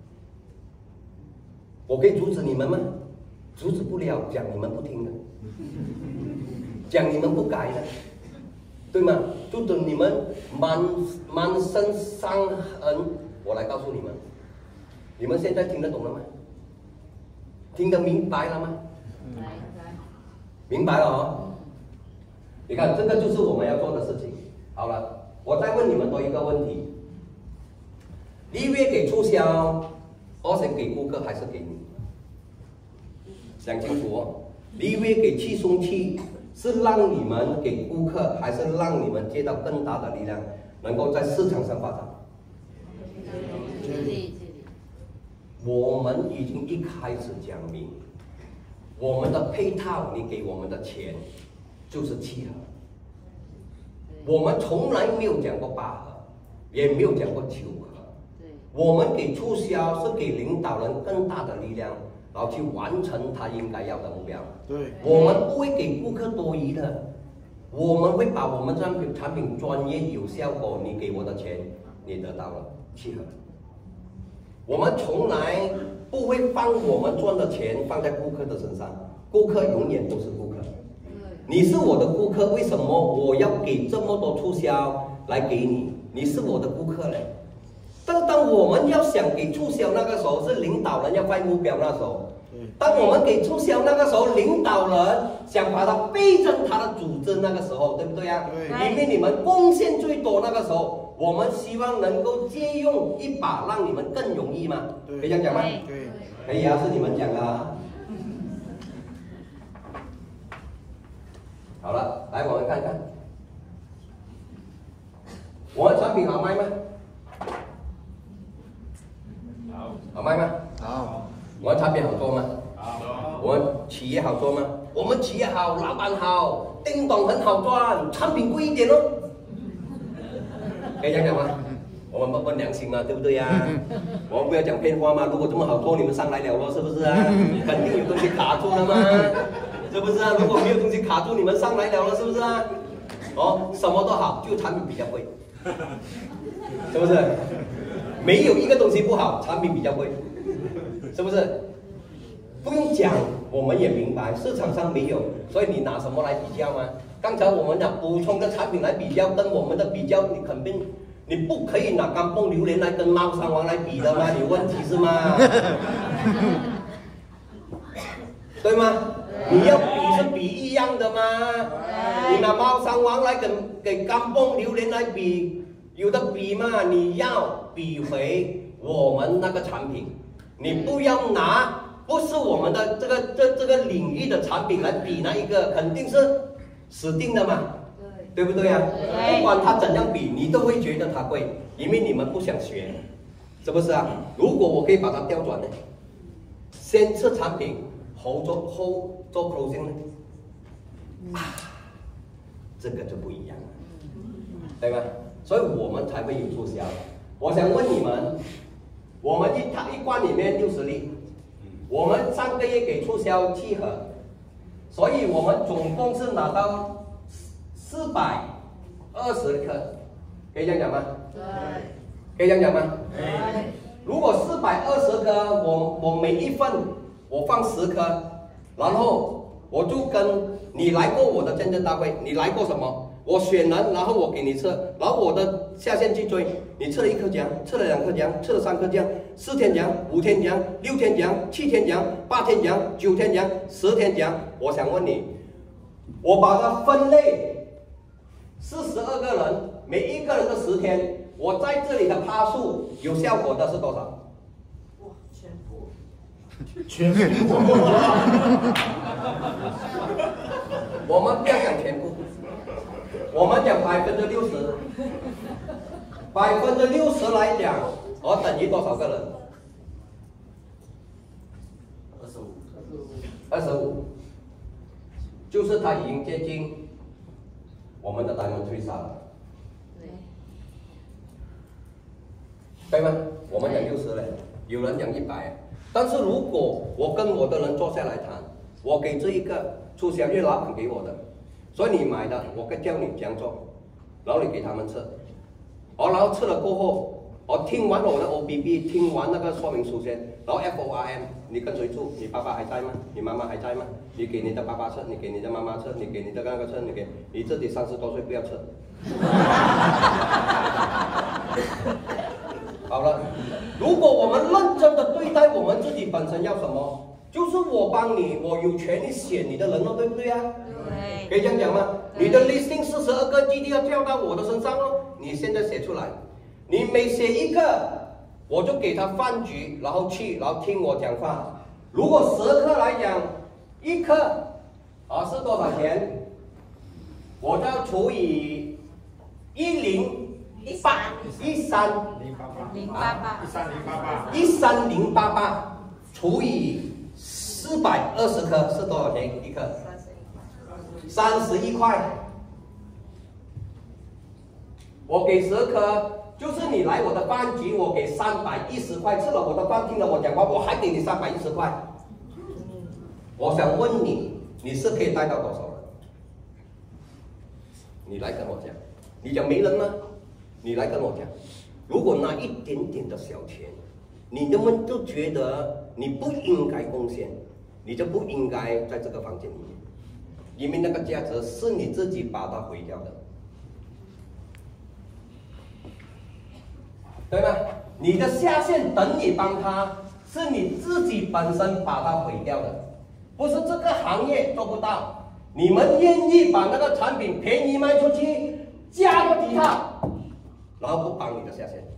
我可以阻止你们吗？阻止不了，讲你们不听的，讲你们不改的，对吗？就等你们满满身伤痕，我来告诉你们，你们现在听得懂了吗？听得明白了吗？明白了哦。你看，这个就是我们要做的事情。好了，我再问你们多一个问题：你越给促销，而是给顾客还是给你？想清楚哦，你越给气松气，是让你们给顾客，还是让你们接到更大的力量，能够在市场上发展？
这里
我们已经一开始讲明，我们的配套，你给我们的钱就是契合。我们从来没有讲过八合，也没有讲过九合。我们给促销是给领导人更大的力量。然后去完成他应该要的目标。
对，
我们不会给顾客多余的，我们会把我们产品产品专业有效果，你给我的钱，你得到了契合。 我们从来不会放我们赚的钱放在顾客的身上，顾客永远都是顾客。你是我的顾客，为什么我要给这么多促销来给你？你是我的顾客嘞。但当我们要想给促销那个时候，是领导人要派目标那时候。当我们给促销那个时候，领导人想把它倍增他的组织那个时候，对不对呀？
对。
因为你们贡献最多那个时候，我们希望能够借用一把，让你们更容易嘛？可以这样讲吗？
对。
可以啊，是你们讲的啊。好了，来我们看看，我的产品好卖吗？
好，
好卖吗？
好。
我的产品好做吗？
好，
我们企业好做吗？我们企业好，老板好，叮咚很好赚，产品贵一点哦。可以这样讲吗？我们问问良心嘛，对不对呀、啊？我们不要讲骗话嘛。如果这么好做，你们上来了咯，是不是啊？肯定有东西卡住了嘛，是不是啊？如果没有东西卡住，你们上来了了，是不是啊？哦，什么都好，就产品比较贵，是不是？没有一个东西不好，产品比较贵。是不是？不用讲，我们也明白市场上没有，所以你拿什么来比较吗？刚才我们讲补充的产品来比较，跟我们的比较，你肯定你不可以拿干蹦榴莲来跟猫山王来比的嘛，有问题是吗？对吗？你要比是比一样的吗？你拿猫山王来跟给干蹦榴莲来比，有的比嘛？你要比回我们那个产品。你不要拿不是我们的这个这这个领域的产品来比那一个，肯定是死定的嘛，对不对呀、啊？不管它怎样比，你都会觉得它贵，因为你们不想学，是不是啊？如果我可以把它调转呢，先测产品，后做后做 closing 呢，啊，这个就不一样了，对吧？所以我们才会有促销。我想问你们。我们一套一罐里面六十粒，我们上个月给促销七盒，所以我们总共是拿到四百二十克，可以这样讲吗？对。可以这样讲吗？对。如果四百二十克，我我每一份我放十颗，然后我就跟你来过我的见证大会，你来过什么？我选人，然后我给你吃，然后我的下线去追，你吃了一颗奖，吃了两颗奖，吃了三颗奖，四天奖，五天奖，六天奖，七天奖，八天奖，九天奖，十天奖。我想问你，我把它分类，四十二个人，每一个人的十天，我在这里的趴数有效果的是多少？
哇，全部，
全部。
我们不要讲全部。我们讲百分之六十，百分之六十来讲，我等于多少个人？二十五，二十五，就是他已经接近我们的单门退杀了，对吗？我们讲六十嘞，有人讲一百，但是如果我跟我的人坐下来谈，我给这一个促销，因为老板给我的。所以你买的，我跟教你这样做，然后你给他们吃，哦，然后吃了过后，我听完我的 O B B， 听完那个说明书先，然后 F O R M， 你跟谁住？你爸爸还在吗？你妈妈还在吗？你给你的爸爸吃，你给你的妈妈吃，你给你的那个吃，你给你自己三十多岁不要吃。好了，如果我们认真的对待我们自己本身要什么？就是我帮你，我有权利选你的人了，对不对啊？对。可以这样讲吗？你的 listing 四十二个 G D 要跳到我的身上哦，你现在写出来，你每写一个，我就给他饭局，然后去，然后听我讲话。如果十克来讲，一克啊是多少钱？我就要除以一零八一三
零八八
零八八
一三零八八
一三零八八除以四百二十克是多少钱一克？三十一块。我给十颗，就是你来我的饭局，我给三百一十块。吃了我的饭，听了我讲话，我还给你三百一十块。我想问你，你是可以带到多少人？你来跟我讲，你讲没人吗？你来跟我讲，如果拿一点点的小钱， 你们都觉得你不应该贡献，你就不应该在这个房间里面，因为那个价值是你自己把它毁掉的，对吗？你的下线等你帮他，是你自己本身把它毁掉的，不是这个行业做不到。你们愿意把那个产品便宜卖出去，加个几套，然后不帮你的下线，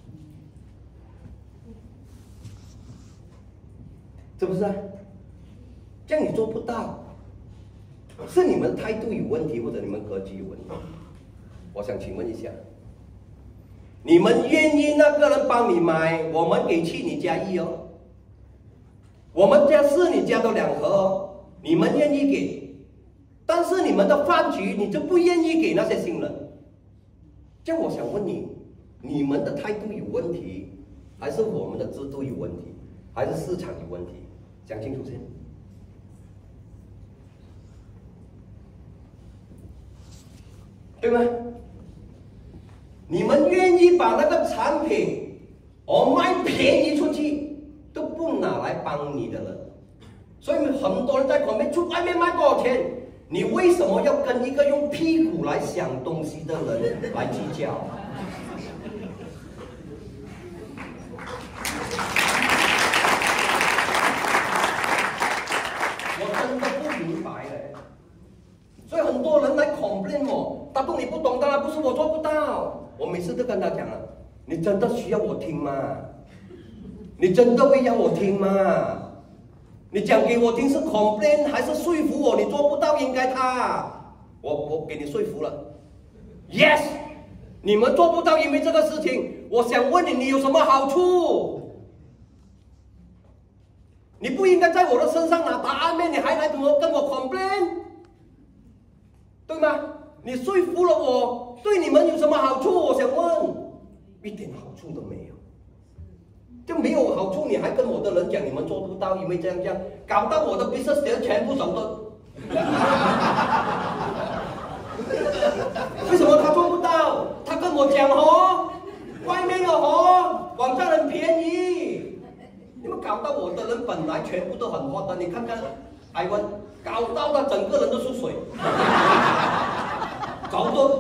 是不是啊？这样你做不到，是你们态度有问题，或者你们格局有问题。我想请问一下，你们愿意那个人帮你买，我们给七你加一哦，我们加四你加到两盒哦，你们愿意给，但是你们的饭局你就不愿意给那些新人。这样我想问你，你们的态度有问题，还是我们的制度有问题，还是市场有问题？讲清楚先。对吗？你们愿意把那个产品哦卖便宜出去，都不拿来帮你的人，所以很多人在旁边去外面卖多少钱，你为什么要跟一个用屁股来想东西的人来计较？我真的不明白嘞。所以很多人来 complain 我，大东你不懂，当然不是我做不到。我每次都跟他讲了，你真的需要我听吗？你真的会要我听吗？你讲给我听是 complain 还是说服我？你做不到，应该他，我我给你说服了 ，yes， 你们做不到，因为这个事情，我想问你，你有什么好处？你不应该在我的身上拿答案咩？你还来跟我跟我 complain？对吗？你说服了我，对你们有什么好处？我想问，一点好处都没有。就没有好处，你还跟我的人讲你们做不到，因为这样这样，搞到我的 business 全部手都。为什么他做不到？他跟我讲哦，外面的哦，网站很便宜，你们搞到我的人本来全部都很花的，你看看艾文。搞到他整个人都是水，早都，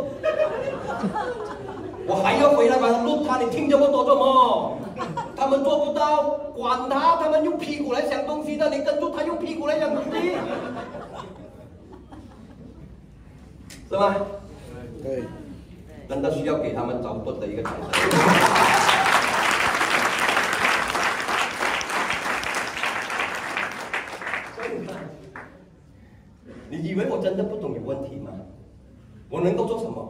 我还要回来把他录他，你听这么多做么？他们做不到，管他，他们用屁股来想东西的，你跟住他用屁股来想东西，是吗？
对，
真的需要给他们找对的一个解释。你以为我真的不懂有问题吗？我能够做什么？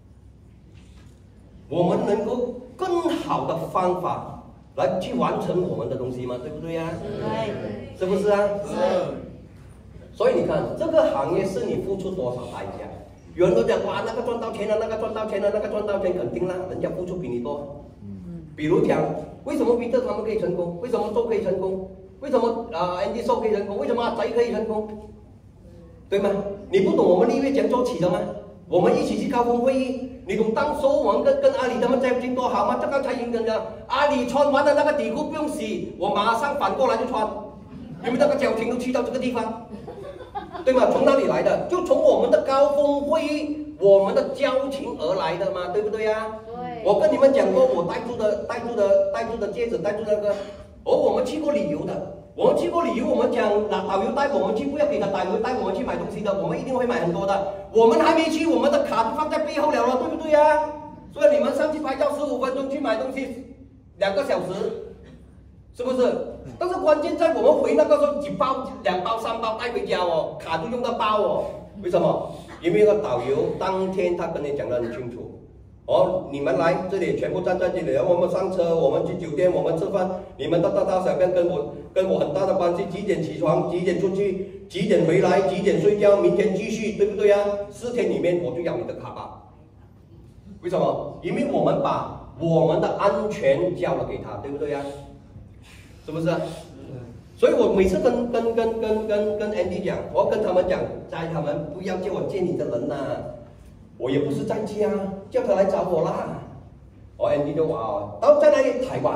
我们能够更好的方法来去完成我们的东西吗？对不对呀、啊？对，是不是啊？是。所以你看，这个行业是你付出多少代价？有人都讲哇，那个赚到钱了，那个赚到钱了，那个赚到钱，肯定啦，人家付出比你多。比如讲，为什么彼得他们可以成功？为什么周可以成功？为什么啊 Andy So 可以成功？为什么阿仔可以成功？对吗？你不懂我们立业讲做起的吗？我们一起去高峰会议，你懂当时我们跟跟阿里他们在进多好吗？这刚才已经跟了，阿里穿完了那个底裤不用洗，我马上反过来就穿，因为那个脚停都去到这个地方，对吗？从哪里来的？就从我们的高峰会议，我们的交情而来的嘛，对不对呀、啊？对。我跟你们讲过，我戴住的戴住的戴住的戒指，戴住那个，而我们去过旅游的。我们去过旅游，我们讲拿导游带我们去，不要给他导游带我们去买东西的，我们一定会买很多的。我们还没去，我们的卡就放在背后了了，对不对呀？所以你们上去拍照十五分钟，去买东西两个小时，是不是？但是关键在我们回那个时候几包、两包、三包带回家哦，卡就用到爆哦。为什么？因为那个导游当天他跟你讲得很清楚。哦，你们来这里全部站在这里，然后我们上车，我们去酒店，我们吃饭。你们大大大小便跟我跟我很大的关系，几点起床，几点出去，几点回来，几点睡觉，明天继续，对不对呀、啊？四天里面我就要你的卡吧。为什么？因为我们把我们的安全交了给他，对不对呀、啊？是不是？所以我每次跟跟跟跟跟跟 Andy 讲，我要跟他们讲，在他们不要叫我见你的人呐、啊。我也不是在家，叫他来找我啦。我 Andy 就话哦，到在哪里？台湾。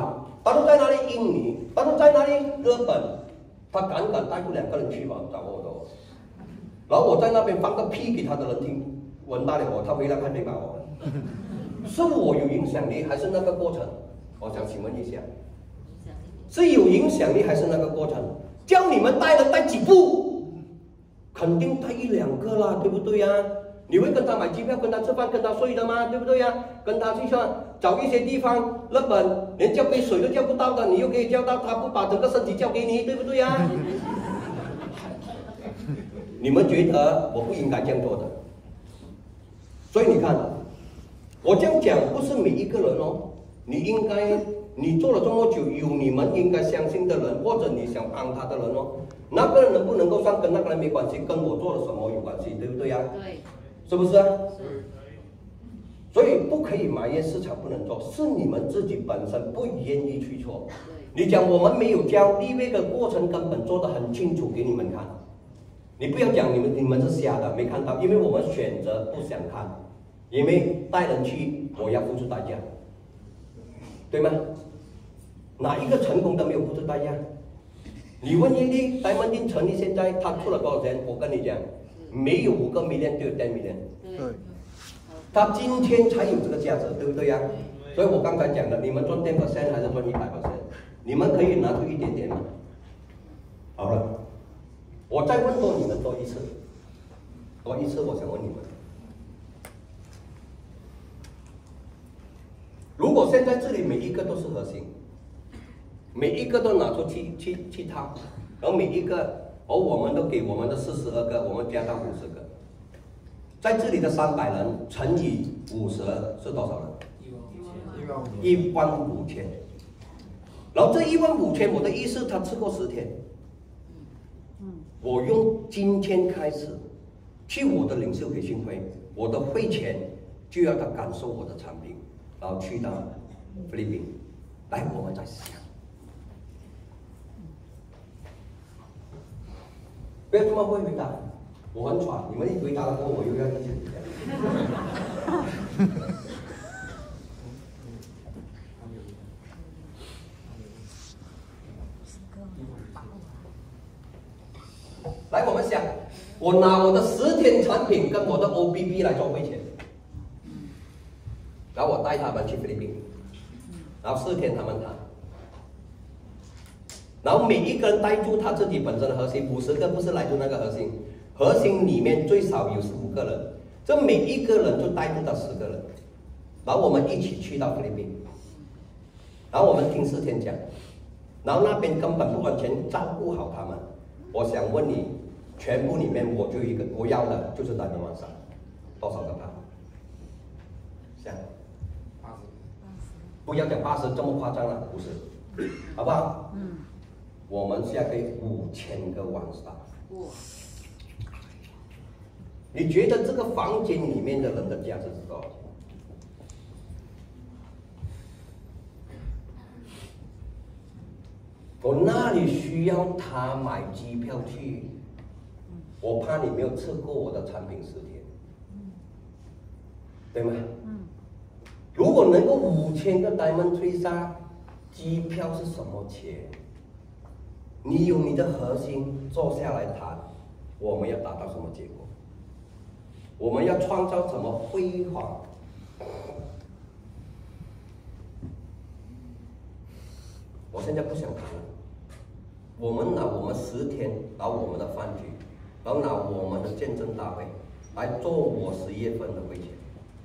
大陆在哪里？印尼。大陆在哪里？日本。他敢敢带出两个人去吗？找我的。然后我在那边放个屁给他的人听，闻到了我，他回来看没把我。是我有影响力，还是那个过程？我想请问一下，是有影响力还是那个过程？叫你们带人带几步？肯定带一两个啦，对不对呀、啊？你会跟他买机票、跟他吃饭、跟他睡的吗？对不对呀、啊？跟他去算找一些地方，日本连叫杯水都叫不到的，你又可以叫到，他不把整个身体交给你，对不对呀、啊？你们觉得我不应该这样做的，所以你看，我这样讲不是每一个人哦，你应该，你做了这么久，有你们应该相信的人，或者你想帮他的人哦，那个人能不能够上跟那个人没关系，跟我做了什么有关系，对不对呀、啊？
对，
是不是啊？
是。
所以不可以埋怨市场不能做，是你们自己本身不愿意去做。你讲我们没有教，立位的过程根本做得很清楚给你们看。你不要讲你们你们是瞎的，没看到，因为我们选择不想看，因为带人去我要付出代价，对吗？哪一个成功都没有付出代价？你问业力台湾店成立现在他出了多少钱？我跟你讲，没有五个 million 就有ten million。
对。
他今天才有这个价值，对不对呀、啊？所以我刚才讲的，你们赚ten percent还是赚一百percent？你们可以拿出一点点吗？好了。我再问多你们多一次，多一次，我想问你们：如果现在这里每一个都是核心，每一个都拿出去去去套，然后每一个，而我们都给我们的四十二个，我们加到五十个，在这里的三百人乘以五十是多少人？一万五千。然后这一万五千，我的意思，他吃过十天。我用今天开始去我的领袖培训会，我的会前就要他感受我的产品，然后去到菲律宾，来我们再想。不要这么会回答，我很喘，你们一回答了过后，我又要继续讲。来，我们想，我拿我的十天产品跟我的 O B B 来做会前，然后我带他们去菲律宾，然后四天他们谈，然后每一个人带住他自己本身的核心，五十个不是来自那个核心，核心里面最少有十五个人，这每一个人就带住到十个人，然后我们一起去到菲律宾，然后我们听四天讲，然后那边根本不完全照顾好他们。我想问你，全部里面我就一个我要的就是单人晚上，多少个趴？想，不要讲八十这么夸张了，五十，好不好？嗯。我们下个月五千个晚上。哇！你觉得这个房间里面的人的价值是多少钱？我那里需要他买机票去，我怕你没有吃过我的产品十天，对吗？如果能够五千个 Diamond Tracer， 机票是什么钱？你有你的核心，坐下来谈，我们要达到什么结果？我们要创造什么辉煌？我现在不想谈了。我们拿我们十天，拿我们的饭局，然后拿我们的见证大会来做我十月份的会前。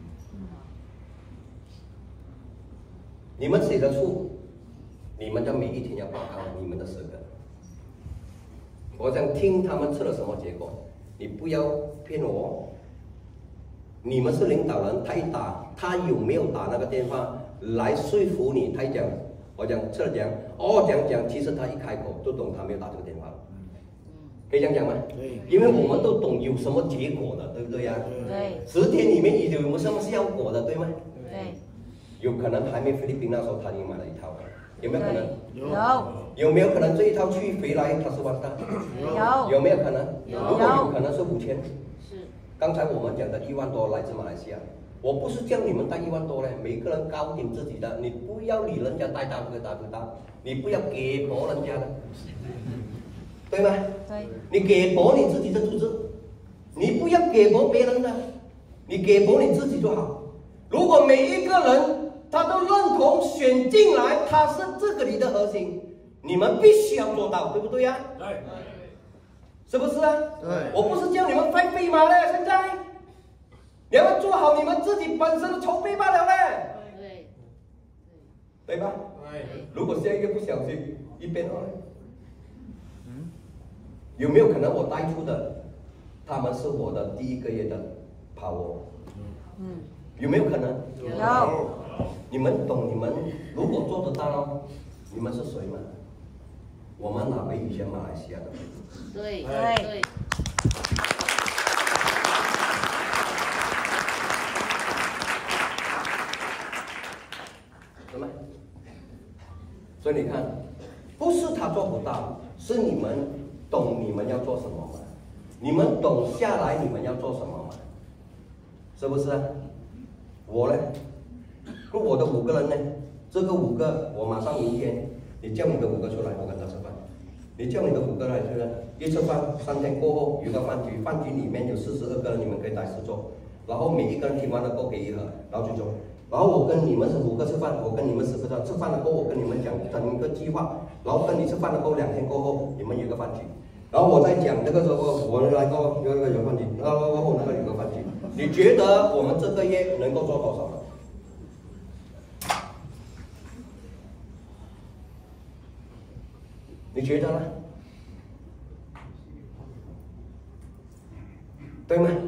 你们写得出，你们的每一天要报告你们的十个。我想听他们吃了什么结果，你不要骗我。你们是领导人，他一打，他有没有打那个电话来说服你？他一讲。我讲吃了讲，哦讲讲，其实他一开口都懂他没有打这个电话，可以这样讲吗？对，因为我们都懂有什么结果的，对不对呀、啊？对。十天里面有有什么效果的，对吗？对。有可能还没菲律宾那时候他已经买了一套，有没有可能？有。有没有可能这一套去回来他是完蛋？有。有没有可能？有。如果有可能是五千。是。刚才我们讲的一万多来自马来西亚， 我不是叫你们带一万多嘞，每个人搞定自己的，你不要理人家带大不带不大，你不要给薄人家的，对吗？
对。
你给薄你自己的组织，你不要给薄别人的，你给薄你自己就好。如果每一个人他都认同选进来，他是这个里的核心，你们必须要做到，对不对呀？
对。
是不是啊？
对。
我不是叫你们拍飞马嘞，现在。你要做好你们自己本身的筹备罢了嘞，
对，
对吧？
对。
如果下一个不小心一边二，嗯，有没有可能我带出的，他们是我的第一个月的 power？嗯，有没有可能？
有。
你们懂？你们如果做得到，你们是谁吗？我们哪位以前马来西亚的？
对对。
所以你看，不是他做不到，是你们懂你们要做什么吗？你们懂下来你们要做什么吗？是不是啊？我呢？我的五个人呢？这个五个我马上明天，你叫你的五个出来，我跟他吃饭。你叫你的五个来，就是一吃饭，三天过后有个饭局，饭局里面有四十二个人，你们可以带四桌，然后每一个人听完了过给一盒，然后去做。然后我跟你们是五个吃饭，我跟你们十个吃饭了过后，我跟你们讲整一个计划，然后跟你吃饭了过后两天过后，你们有个饭局，然后我再讲那个时候我来过有个有饭局，然后过后那个有个饭局，你觉得我们这个月能够做多少呢？你觉得呢？对吗？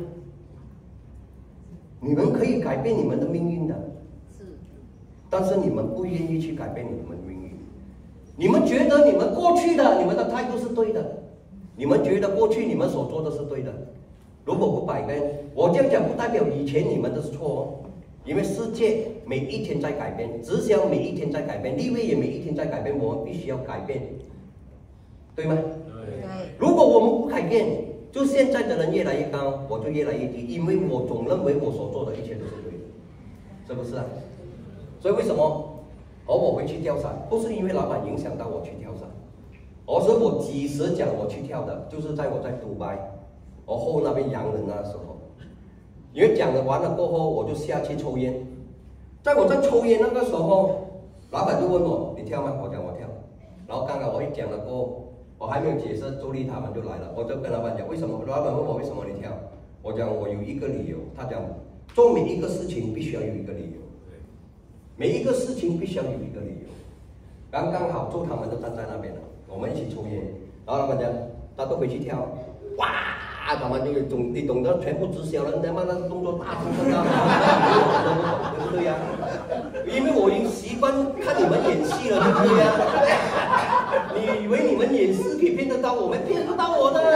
你们可以改变你们的命运的，
是，
但是你们不愿意去改变你们的命运。你们觉得你们过去的你们的态度是对的，你们觉得过去你们所做的是对的。如果不改变，我这样讲不代表以前你们的是错哦，因为世界每一天在改变，直销每一天在改变，立位也每一天在改变，我们必须要改变，对吗？
对。
如果我们不改变，就现在的人越来越高，我就越来越低，因为我总认为我所做的一切都是对的，是不是啊？所以为什么而我会去跳伞？不是因为老板影响到我去跳伞，而是我几时讲我去跳的，就是在我在杜拜，而后那边洋人那时候，因为讲了完了过后，我就下去抽烟，在我在抽烟那个时候，老板就问我你跳吗？我讲我跳，然后刚刚我一讲了过后。我还没有解释，周丽他们就来了，我就跟老板讲为什么，老板问我为什么你跳，我讲我有一个理由，他讲做每一个事情必须要有一个理由，每一个事情必须要有一个理由，刚刚好周他们都站在那边了，我们一起抽烟，然后老板讲他都回去跳，哇，他们就懂你懂得全部直销人他妈那动作大声的啊，对不对呀？因为我已经习惯看你们演戏了，对不对呀？你以为你们演戏可以骗得到我们？骗不到我的，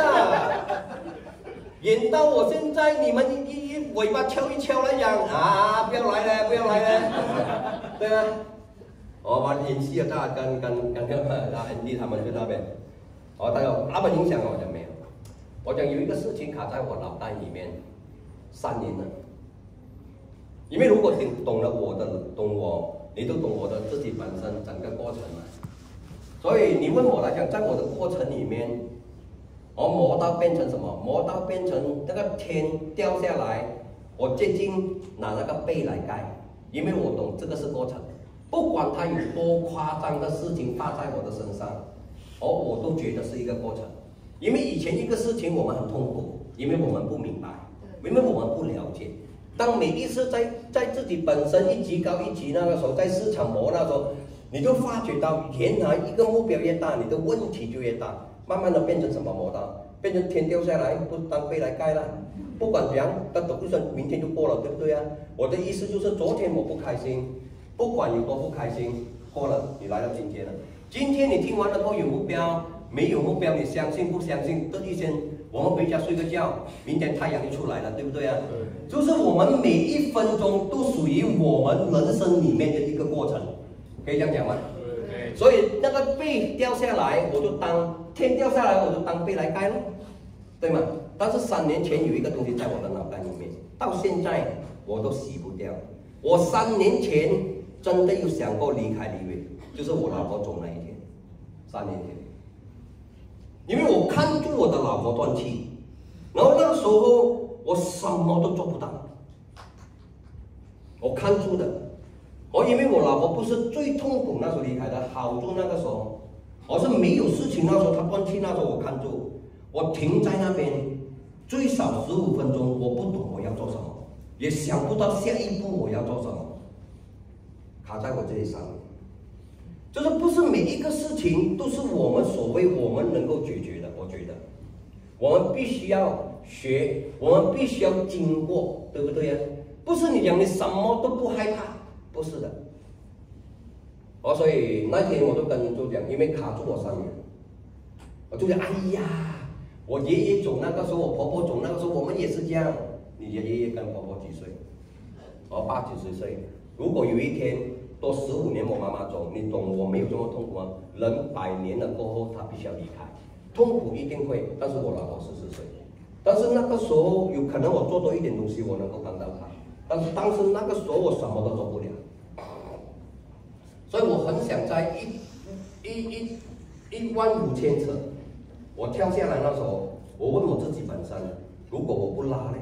演到我现在，你们一一尾巴敲一敲来讲啊，不要来了，不要来了，对吧？我玩演戏啊，大跟跟跟跟啊 Andy 他们去那边，哦，他有老板影响我讲没有？我讲有一个事情卡在我脑袋里面三年了，因为如果你懂了我的，懂我，你都懂我的自己本身整个过程嘛。所以你问我来讲，在我的过程里面，我磨刀变成什么？磨刀变成那个天掉下来，我接近拿那个被来盖，因为我懂这个是过程，不管它有多夸张的事情发在我的身上，而我都觉得是一个过程。因为以前一个事情我们很痛苦，因为我们不明白，因为我们不了解。当每一次在在自己本身一级高一级那个时候，在市场磨那时候。你就发觉到，原来一个目标越大，你的问题就越大，慢慢的变成什么磨刀，变成天掉下来不当被来盖了，不管怎样，那总就算明天就过了，对不对啊？我的意思就是，昨天我不开心，不管有多不开心，过了，你来到今天了。今天你听完了后有目标，没有目标，你相信不相信？这一天我们回家睡个觉，明天太阳就出来了，对不对啊？就是我们每一分钟都属于我们人生里面的一个过程。可以这样讲吗？对。所以那个被掉下来，我就当天掉下来，我就当被来盖了，对吗？但是三年前有一个东西在我的脑袋里面，到现在我都洗不掉。我三年前真的有想过离开立位，就是我老婆走那一天，三年前，因为我看住我的老婆断气，然后那个时候我什么都做不到，我看住的。我因为我老婆不是最痛苦那时候离开的，好处那个时候，我是没有事情那时候她断气那时候我看住，我停在那边最少十五分钟，我不懂我要做什么，也想不到下一步我要做什么，卡在我这里上面，就是不是每一个事情都是我们所谓我们能够解决的，我觉得我们必须要学，我们必须要经过，对不对呀？不是你讲你什么都不害怕。不是的，哦，所以那天我就跟周讲，因为卡住我三年，我就讲，哎呀，我爷爷走那个时候，我婆婆走那个时候，我们也是这样。你的爷爷跟婆婆几岁？哦，八九十岁。如果有一天多十五年我妈妈走，你懂我没有这么痛苦吗？人百年了过后，他必须要离开，痛苦一定会。但是我老婆四十岁，但是那个时候有可能我做多一点东西，我能够帮到她。但是当时那个时候我什么都做不了，所以我很想在一一一一万五千尺，我跳下来那时候，我问我自己本身，如果我不拉呢？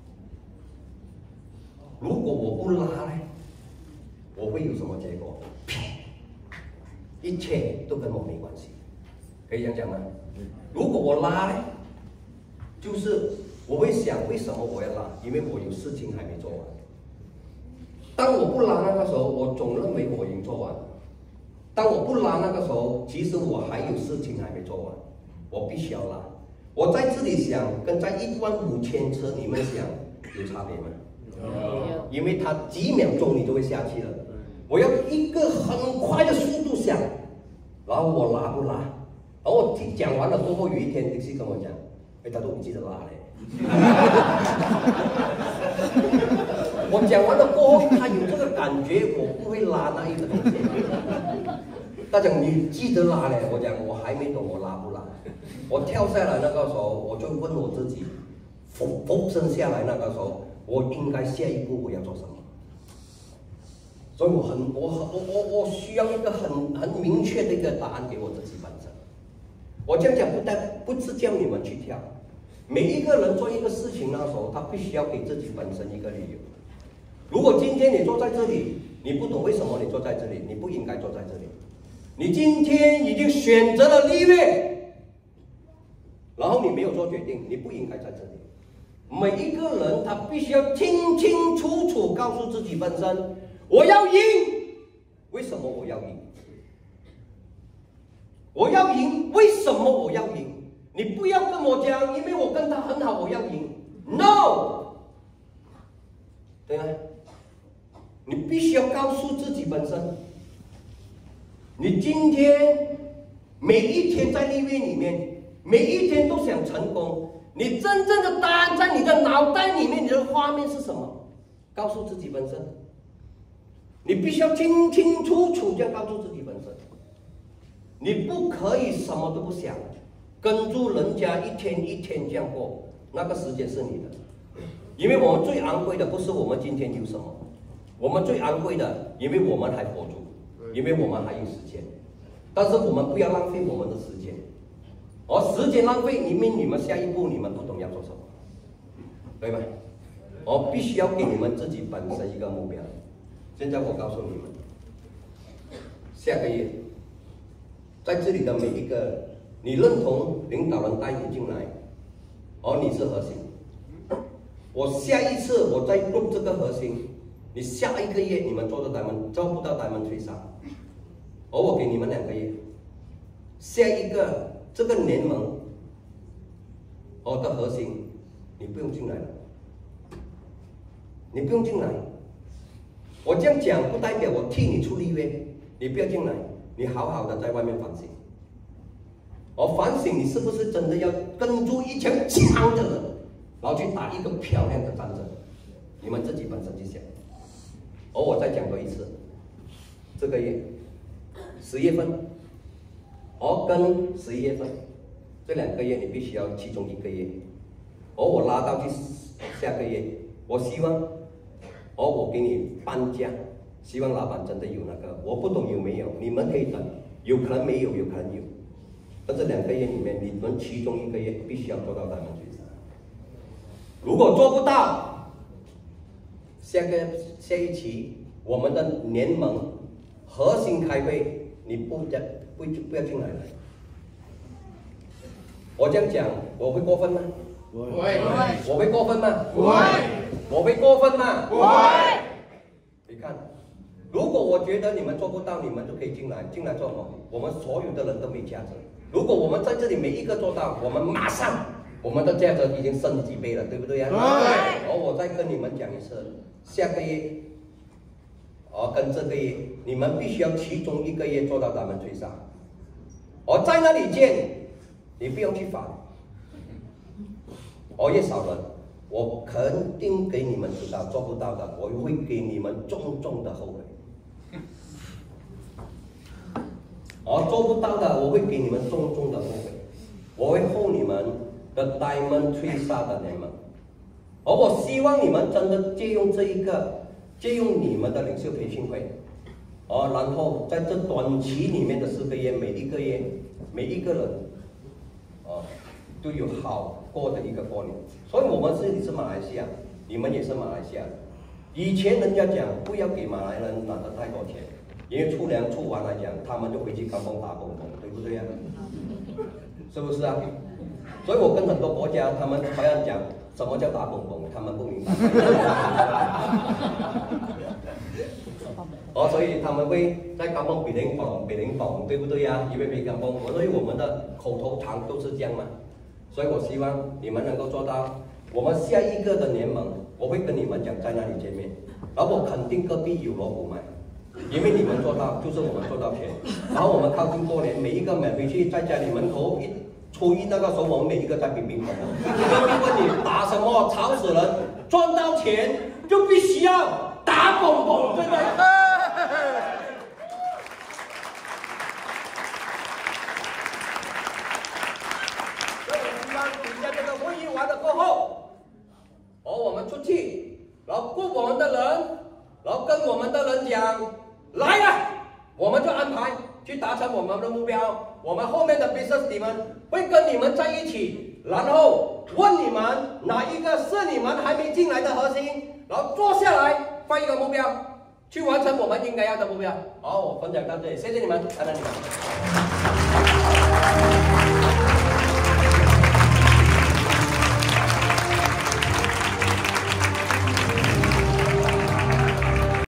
如果我不拉呢？我会有什么结果？一切都跟我没关系，可以这样讲吗？如果我拉呢，就是我会想为什么我要拉？因为我有事情还没做完。当我不拉那个时候，我总认为我已经做完了。当我不拉那个时候，其实我还有事情还没做完，我必须要拉。我在这里想，跟在一万五千尺你们想有差别吗？有。因为它几秒钟你就会下去了。我要一个很快的速度想，然后我拉不拉？然后我讲完了过后，有一天迪西跟我讲，哎，他都不记得拉嘞。我讲完了过后，他有这个感觉，我不会拉那一个东西。他讲你记得拉嘞，我讲我还没懂我拉不拉。我跳下来那个时候，我就问我自己，俯俯身下来那个时候，我应该下一步我要做什么？所以我很我很我我我需要一个很很明确的一个答案给我自己本身。我这样讲不但不是叫你们去跳，每一个人做一个事情那时候，他必须要给自己本身一个理由。如果今天你坐在这里，你不懂为什么你坐在这里，你不应该坐在这里。你今天已经选择了立位，然后你没有做决定，你不应该在这里。每一个人他必须要清清楚楚告诉自己本身，我要赢。为什么我要赢？我要赢，为什么我要赢？你不要跟我讲，因为我跟他很好，我要赢。No， 对吗？你必须要告诉自己本身，你今天每一天在立位里面，每一天都想成功。你真正的答案在你的脑袋里面，你的画面是什么？告诉自己本身，你必须要清清楚楚这样告诉自己本身。你不可以什么都不想，跟住人家一天一天这样过，那个时间是你的。因为我们最昂贵的不是我们今天有什么，我们最昂贵的，因为我们还活着，因为我们还有时间。但是我们不要浪费我们的时间，而时间浪费，因为你们下一步你们不懂要做什么，对吗？我必须要给你们自己本身一个目标。现在我告诉你们，下个月，在这里的每一个，你认同领导人带你进来，而你是核心。我下一次我再录这个核心，你下一个月你们做的台门做不到台门推上，而我给你们两个月，下一个这个联盟，我的核心，你不用进来了，你不用进来。我这样讲不代表我替你出立位，你不要进来，你好好的在外面反省。我反省你是不是真的要跟住一群强的人，然后去打一个漂亮的战争，你们自己本身去想。而我再讲多一次，这个月十月份，而跟十一月份这两个月你必须要其中一个月，而我拉到去下个月，我希望而我给你半价，希望老板真的有那个，我不懂有没有，你们可以等，有可能没有，有可能有。但这两个月里面，你们其中一个月必须要做到百分之三。如果做不到，下个下一期我们的联盟核心开会，你不要不不要进来了。我这样讲，我会过分吗？
不
会，
我会过分吗？
不会，
我会过分吗？
不会。
你看，如果我觉得你们做不到，你们就可以进来，进来做什么？我们所有的人都没价值。如果我们在这里每一个做到，我们马上我们的价值已经升几倍了，对不对呀？
对。
而我再跟你们讲一次，下个月，哦，跟这个月，你们必须要其中一个月做到咱们追杀。我在那里见，你不用去烦。我越少人，我肯定给你们知道，做不到的，我会给你们重重的后悔。而做不到的，我会给你们重重的后悔，我会后你们的 Diamond 追杀的联盟。而我希望你们真的借用这一个，借用你们的领袖培训会，哦，然后在这短期里面的四个月，每一个月，每一个人，哦，都有好过的一个过年。所以我们这里是马来西亚，你们也是马来西亚。以前人家讲不要给马来人拿的太多钱，因为出粮出完来讲，他们就回去甘榜打工工，对不对呀、啊？是不是啊？所以我跟很多国家，他们好像讲什么叫打工工，他们不明白。哦，所以他们会在甘榜比零榜比零榜，对不对呀、啊？因为没甘榜，所以我们的口头禅都是这样嘛。所以我希望你们能够做到。我们下一个的联盟，我会跟你们讲在哪里见面，然后我肯定隔壁有锣鼓卖，因为你们做到，就是我们做到钱。然后我们靠近过年，每一个买回去在家里门口一初一那个时候，我们每一个在冰冰火火。隔壁问你打什么，吵死人，赚到钱就必须要打蹦蹦，对不对？这个会议完了过后，哦，我们出去，然后雇我们的人，然后跟我们的人讲，来了，我们就安排去达成我们的目标。我们后面的 business 你们会跟你们在一起，然后问你们哪一个是你们还没进来的核心，然后坐下来发一个目标，去完成我们应该要的目标。好，我分享到这里，谢谢你们，感恩你们。